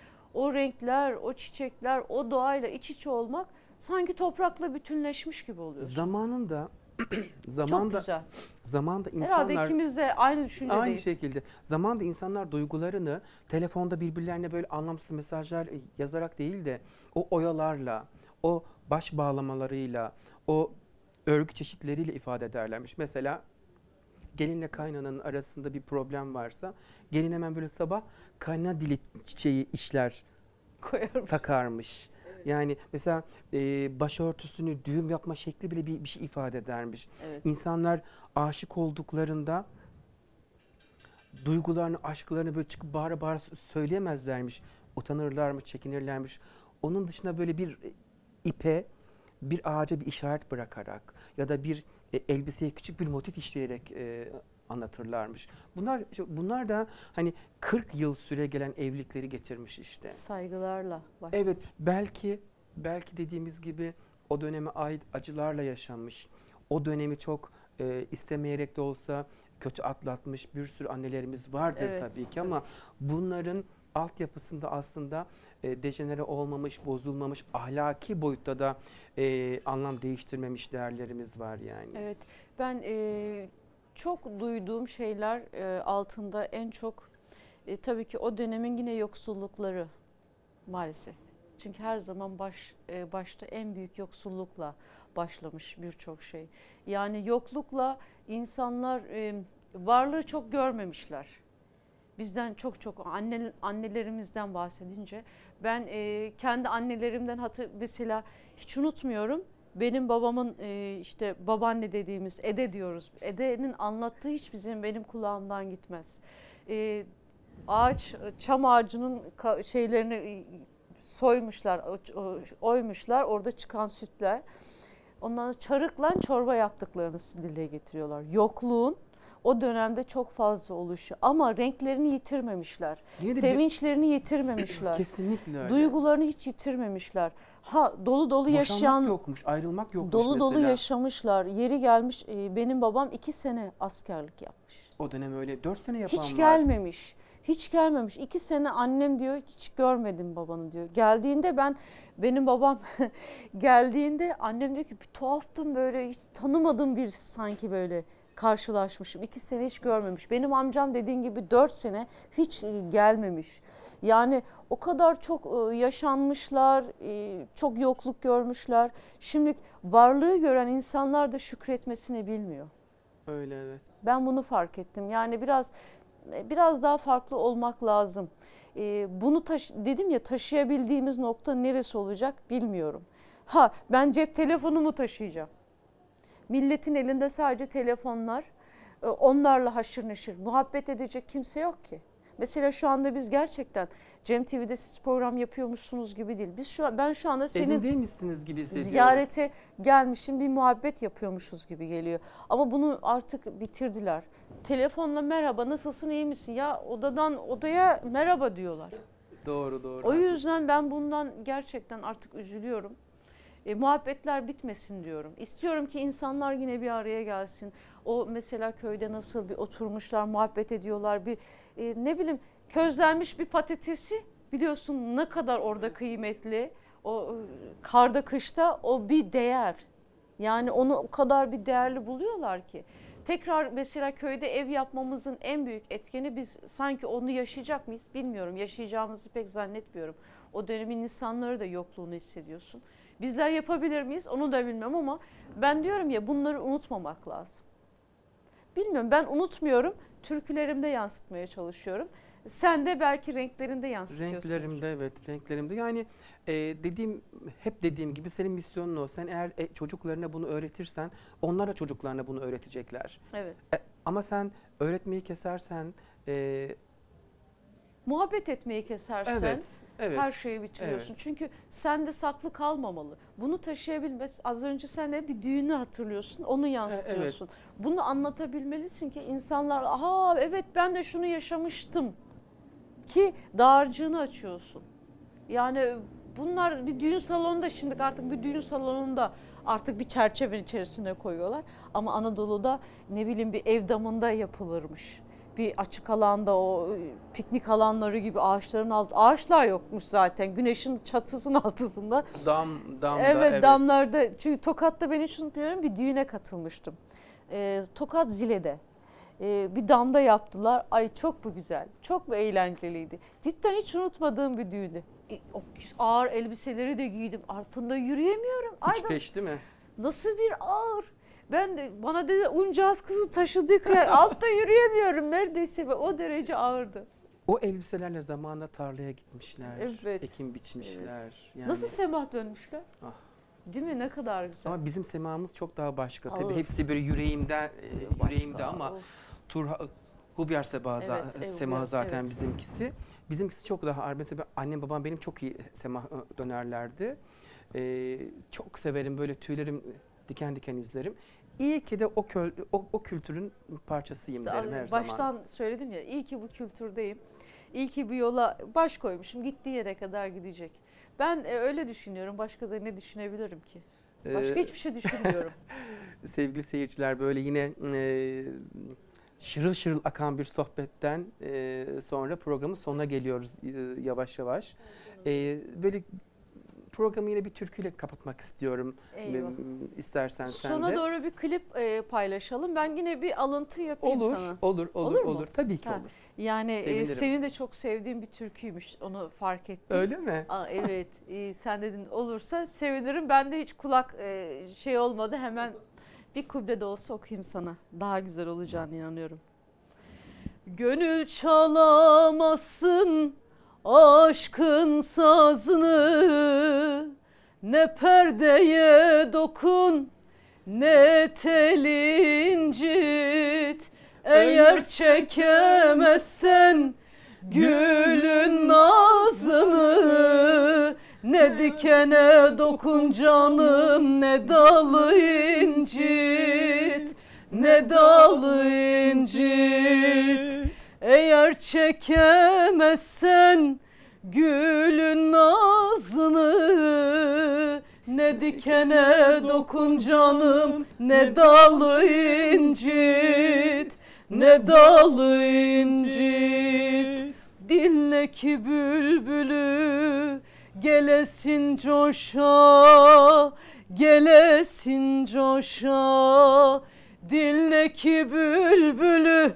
o renkler, o çiçekler, o doğayla iç içe olmak, sanki toprakla bütünleşmiş gibi oluyorsun. Zamanında Çok zamanda güzel. zamanda Herhalde insanlar ikimiz de aynı düşüncedeyiz. aynı şekilde zamanda insanlar duygularını telefonda birbirlerine böyle anlamsız mesajlar yazarak değil de o oyalarla, o baş bağlamalarıyla, o örgü çeşitleriyle ifade ederlermiş. Mesela gelinle kaynananın arasında bir problem varsa gelin hemen böyle sabah kaynana dili çiçeği işler, Koyarım. takarmış. Yani mesela e, başörtüsünü düğüm yapma şekli bile bir, bir şey ifade edermiş. Evet. İnsanlar aşık olduklarında duygularını, aşklarını böyle çıkıp bağıra bağıra söyleyemezlermiş. Utanırlarmış, çekinirlermiş. Onun dışında böyle bir ipe, bir ağaca bir işaret bırakarak ya da bir e, elbiseye küçük bir motif işleyerek e, anlatırlarmış. Bunlar bunlar da hani kırk yıl süre gelen evlilikleri getirmiş işte. Saygılarla baş. Evet, belki belki dediğimiz gibi o döneme ait acılarla yaşanmış. O dönemi çok e, istemeyerek de olsa kötü atlatmış bir sürü annelerimiz vardır Evet, tabii ki, ama bunların altyapısında aslında e, dejenere olmamış, bozulmamış, ahlaki boyutta da e, anlam değiştirmemiş değerlerimiz var yani. Evet, ben e, çok duyduğum şeyler e, altında en çok e, tabii ki o dönemin yine yoksullukları maalesef. Çünkü her zaman baş e, başta en büyük yoksullukla başlamış birçok şey. Yani yoklukla insanlar e, varlığı çok görmemişler. Bizden çok çok anne, annelerimizden bahsedince ben e, kendi annelerimden hatır, mesela hiç unutmuyorum. Benim babamın e, işte babaanne dediğimiz Ede diyoruz. Ede'nin anlattığı hiç bizim benim kulağımdan gitmez. E, ağaç, çam ağacının ka- şeylerini e, soymuşlar, o- o- oymuşlar, orada çıkan sütler. Ondan sonra çarıkla çorba yaptıklarını dile getiriyorlar. Yokluğun, o dönemde çok fazla oluşuyor. Ama renklerini yitirmemişler. Yine de bir- Sevinçlerini yitirmemişler. Kesinlikle öyle. Duygularını hiç yitirmemişler. Ha dolu dolu Boşanmak yaşayan, yokmuş, ayrılmak yokmuş dolu dolu mesela. yaşamışlar. Yeri gelmiş, e, benim babam iki sene askerlik yapmış. O dönem öyle dört sene yapan Hiç var. gelmemiş. Hiç gelmemiş. İki sene annem diyor hiç görmedim babanı diyor. Geldiğinde ben benim babam geldiğinde annem diyor ki bir tuhaftım böyle hiç tanımadığım birisi sanki böyle karşılaşmışım. İki sene hiç görmemiş. Benim amcam dediğin gibi dört sene hiç e, gelmemiş. Yani o kadar çok e, yaşanmışlar, e, çok yokluk görmüşler. Şimdi varlığı gören insanlar da şükretmesini bilmiyor. Öyle evet. Ben bunu fark ettim. Yani biraz biraz daha farklı olmak lazım. Ee, bunu taş, dedim ya taşıyabildiğimiz nokta neresi olacak bilmiyorum. Ha ben cep telefonumu taşıyacağım. Milletin elinde sadece telefonlar. Ee, onlarla haşır neşir. Muhabbet edecek kimse yok ki. Mesela şu anda biz gerçekten Cem T V'de siz program yapıyormuşsunuz gibi değil. Biz şu an, ben şu anda senin Evindeymişsiniz gibi hissediyorum. ziyarete gelmişim bir muhabbet yapıyormuşuz gibi geliyor. Ama bunu artık bitirdiler. Telefonla merhaba nasılsın iyi misin? Ya odadan odaya merhaba diyorlar. Doğru doğru. O yüzden ben bundan gerçekten artık üzülüyorum. E, muhabbetler bitmesin diyorum. İstiyorum ki insanlar yine bir araya gelsin. O mesela köyde nasıl bir oturmuşlar, muhabbet ediyorlar. Bir e, ne bileyim közlenmiş bir patatesi biliyorsun ne kadar orada kıymetli. O e, karda kışta o bir değer. Yani onu o kadar bir değerli buluyorlar ki. Tekrar mesela köyde ev yapmamızın en büyük etkeni biz sanki onu yaşayacak mıyız bilmiyorum. Yaşayacağımızı pek zannetmiyorum. O dönemin insanları da yokluğunu hissediyorsun. Bizler yapabilir miyiz onu da bilmiyorum ama ben diyorum ya bunları unutmamak lazım. Bilmiyorum ben unutmuyorum. Türkülerimde yansıtmaya çalışıyorum. Sen de belki renklerinde yansıtıyorsun. Renklerimde evet renklerimde yani e, dediğim hep dediğim gibi senin misyonun o. Sen eğer e, çocuklarına bunu öğretirsen onlar da çocuklarına bunu öğretecekler. Evet. E, ama sen öğretmeyi kesersen e, Muhabbet etmeyi kesersen evet, evet, her şeyi bitiriyorsun. evet. Çünkü sende saklı kalmamalı. Bunu taşıyabilmez. Az önce sen de bir düğünü hatırlıyorsun. Onu yansıtıyorsun. Bunu anlatabilmelisin ki insanlar aha evet ben de şunu yaşamıştım ki dağarcığını açıyorsun. Yani bunlar bir düğün salonunda şimdi artık bir düğün salonunda artık bir çerçevenin içerisine koyuyorlar. Ama Anadolu'da ne bileyim bir ev damında yapılırmış. Bir açık alanda o piknik alanları gibi ağaçların altı ağaçlar yokmuş zaten güneşin çatısının altısında. Dam, damda, Evet, evet. damlarda çünkü Tokat'ta ben hiç unutmuyorum bir düğüne katılmıştım. Ee, Tokat Zile'de ee, bir damda yaptılar. Ay çok bu güzel, çok mu eğlenceliydi. Cidden hiç unutmadığım bir düğündü. E, o ağır elbiseleri de giydim altında yürüyemiyorum. Hiç Aydan, peşti mi? nasıl bir ağır. Ben de bana dedi uncağız kızı taşıdık ya altta yürüyemiyorum neredeyse ve o derece ağırdı. O elbiselerle zamanla tarlaya gitmişler. Evet. Ekim biçmişler. Yani, Nasıl semah dönmüşler? Ah. Değil mi? Ne kadar güzel. ama bizim semamız çok daha başka. Ağır. Tabii hepsi böyle yüreğimde, e, Başka, yüreğimde ama of. Turha, Hubyar Seba, Evet, evet, Sema evet, zaten evet. bizimkisi. Bizimkisi çok daha ağır. Mesela annem babam benim çok iyi Sema dönerlerdi. Ee, çok severim böyle tüylerim diken diken izlerim. İyi ki de o, köl, o, o kültürün parçasıyım İşte derim her baştan zaman. söyledim ya iyi ki bu kültürdeyim. İyi ki bu yola baş koymuşum. Gittiği yere kadar gidecek. Ben e, öyle düşünüyorum. Başka da ne düşünebilirim ki? Başka Ee, hiçbir şey düşünmüyorum. Sevgili seyirciler böyle yine e, şırıl şırıl akan bir sohbetten e, sonra programın sonuna geliyoruz e, yavaş yavaş. E, böyle programı yine bir türküyle kapatmak istiyorum. Eyvah. M- İstersen sen Sona de. doğru bir klip e, paylaşalım. Ben yine bir alıntı yapayım Olur, sana. olur, olur, Olur olur, mu? Tabii ki Ha, olur. Yani e, Sevinirim. senin de çok sevdiğin bir türküymüş. Onu fark ettim. Öyle mi? Aa, evet. e, sen dedin olursa sevinirim. Ben de hiç kulak e, şey olmadı. Hemen bir kuble de olsa okuyayım sana. Daha güzel olacağına inanıyorum. Gönül çalamazsın aşkın sazını, ne perdeye dokun ne tel incit. Eğer çekemezsen gülün nazını, ne dikene dokun canım ne dalı incit. ne dal incit. Eğer çekemezsen gülün nazını, ne dikene dokun canım, ne dal incit, ne dal incit. Dinle ki bülbülü gelesin coşa, gelesin coşa. Dinle ki bülbülü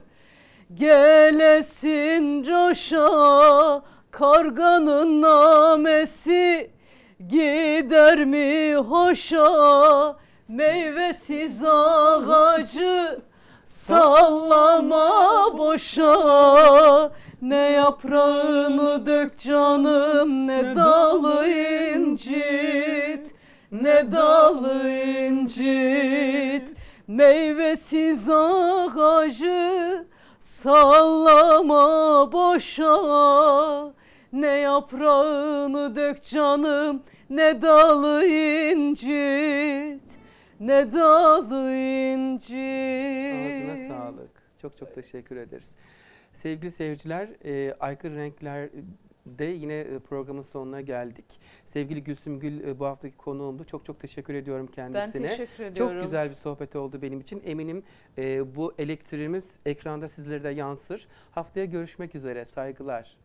gelesin coşa. Karganın namesi gider mi hoşa? Meyvesiz ağacı sallama boşa. Ne yaprağını dök canım, ne dalı incit, ne dalı incit. Meyvesiz ağacı sallama boşa. Ne yaprağını dök canım, ne dalı incit, ne dalı incit. Ağzına sağlık. Çok çok teşekkür ederiz. Sevgili seyirciler, e, Aykırı Renkler'de yine programın sonuna geldik. Sevgili Gülsüm Gül e, bu haftaki konuğumdu. Çok çok teşekkür ediyorum kendisine. Ben teşekkür ediyorum. Çok güzel bir sohbet oldu benim için. Eminim e, bu elektriğimiz ekranda sizlere de yansır. Haftaya görüşmek üzere. Saygılar.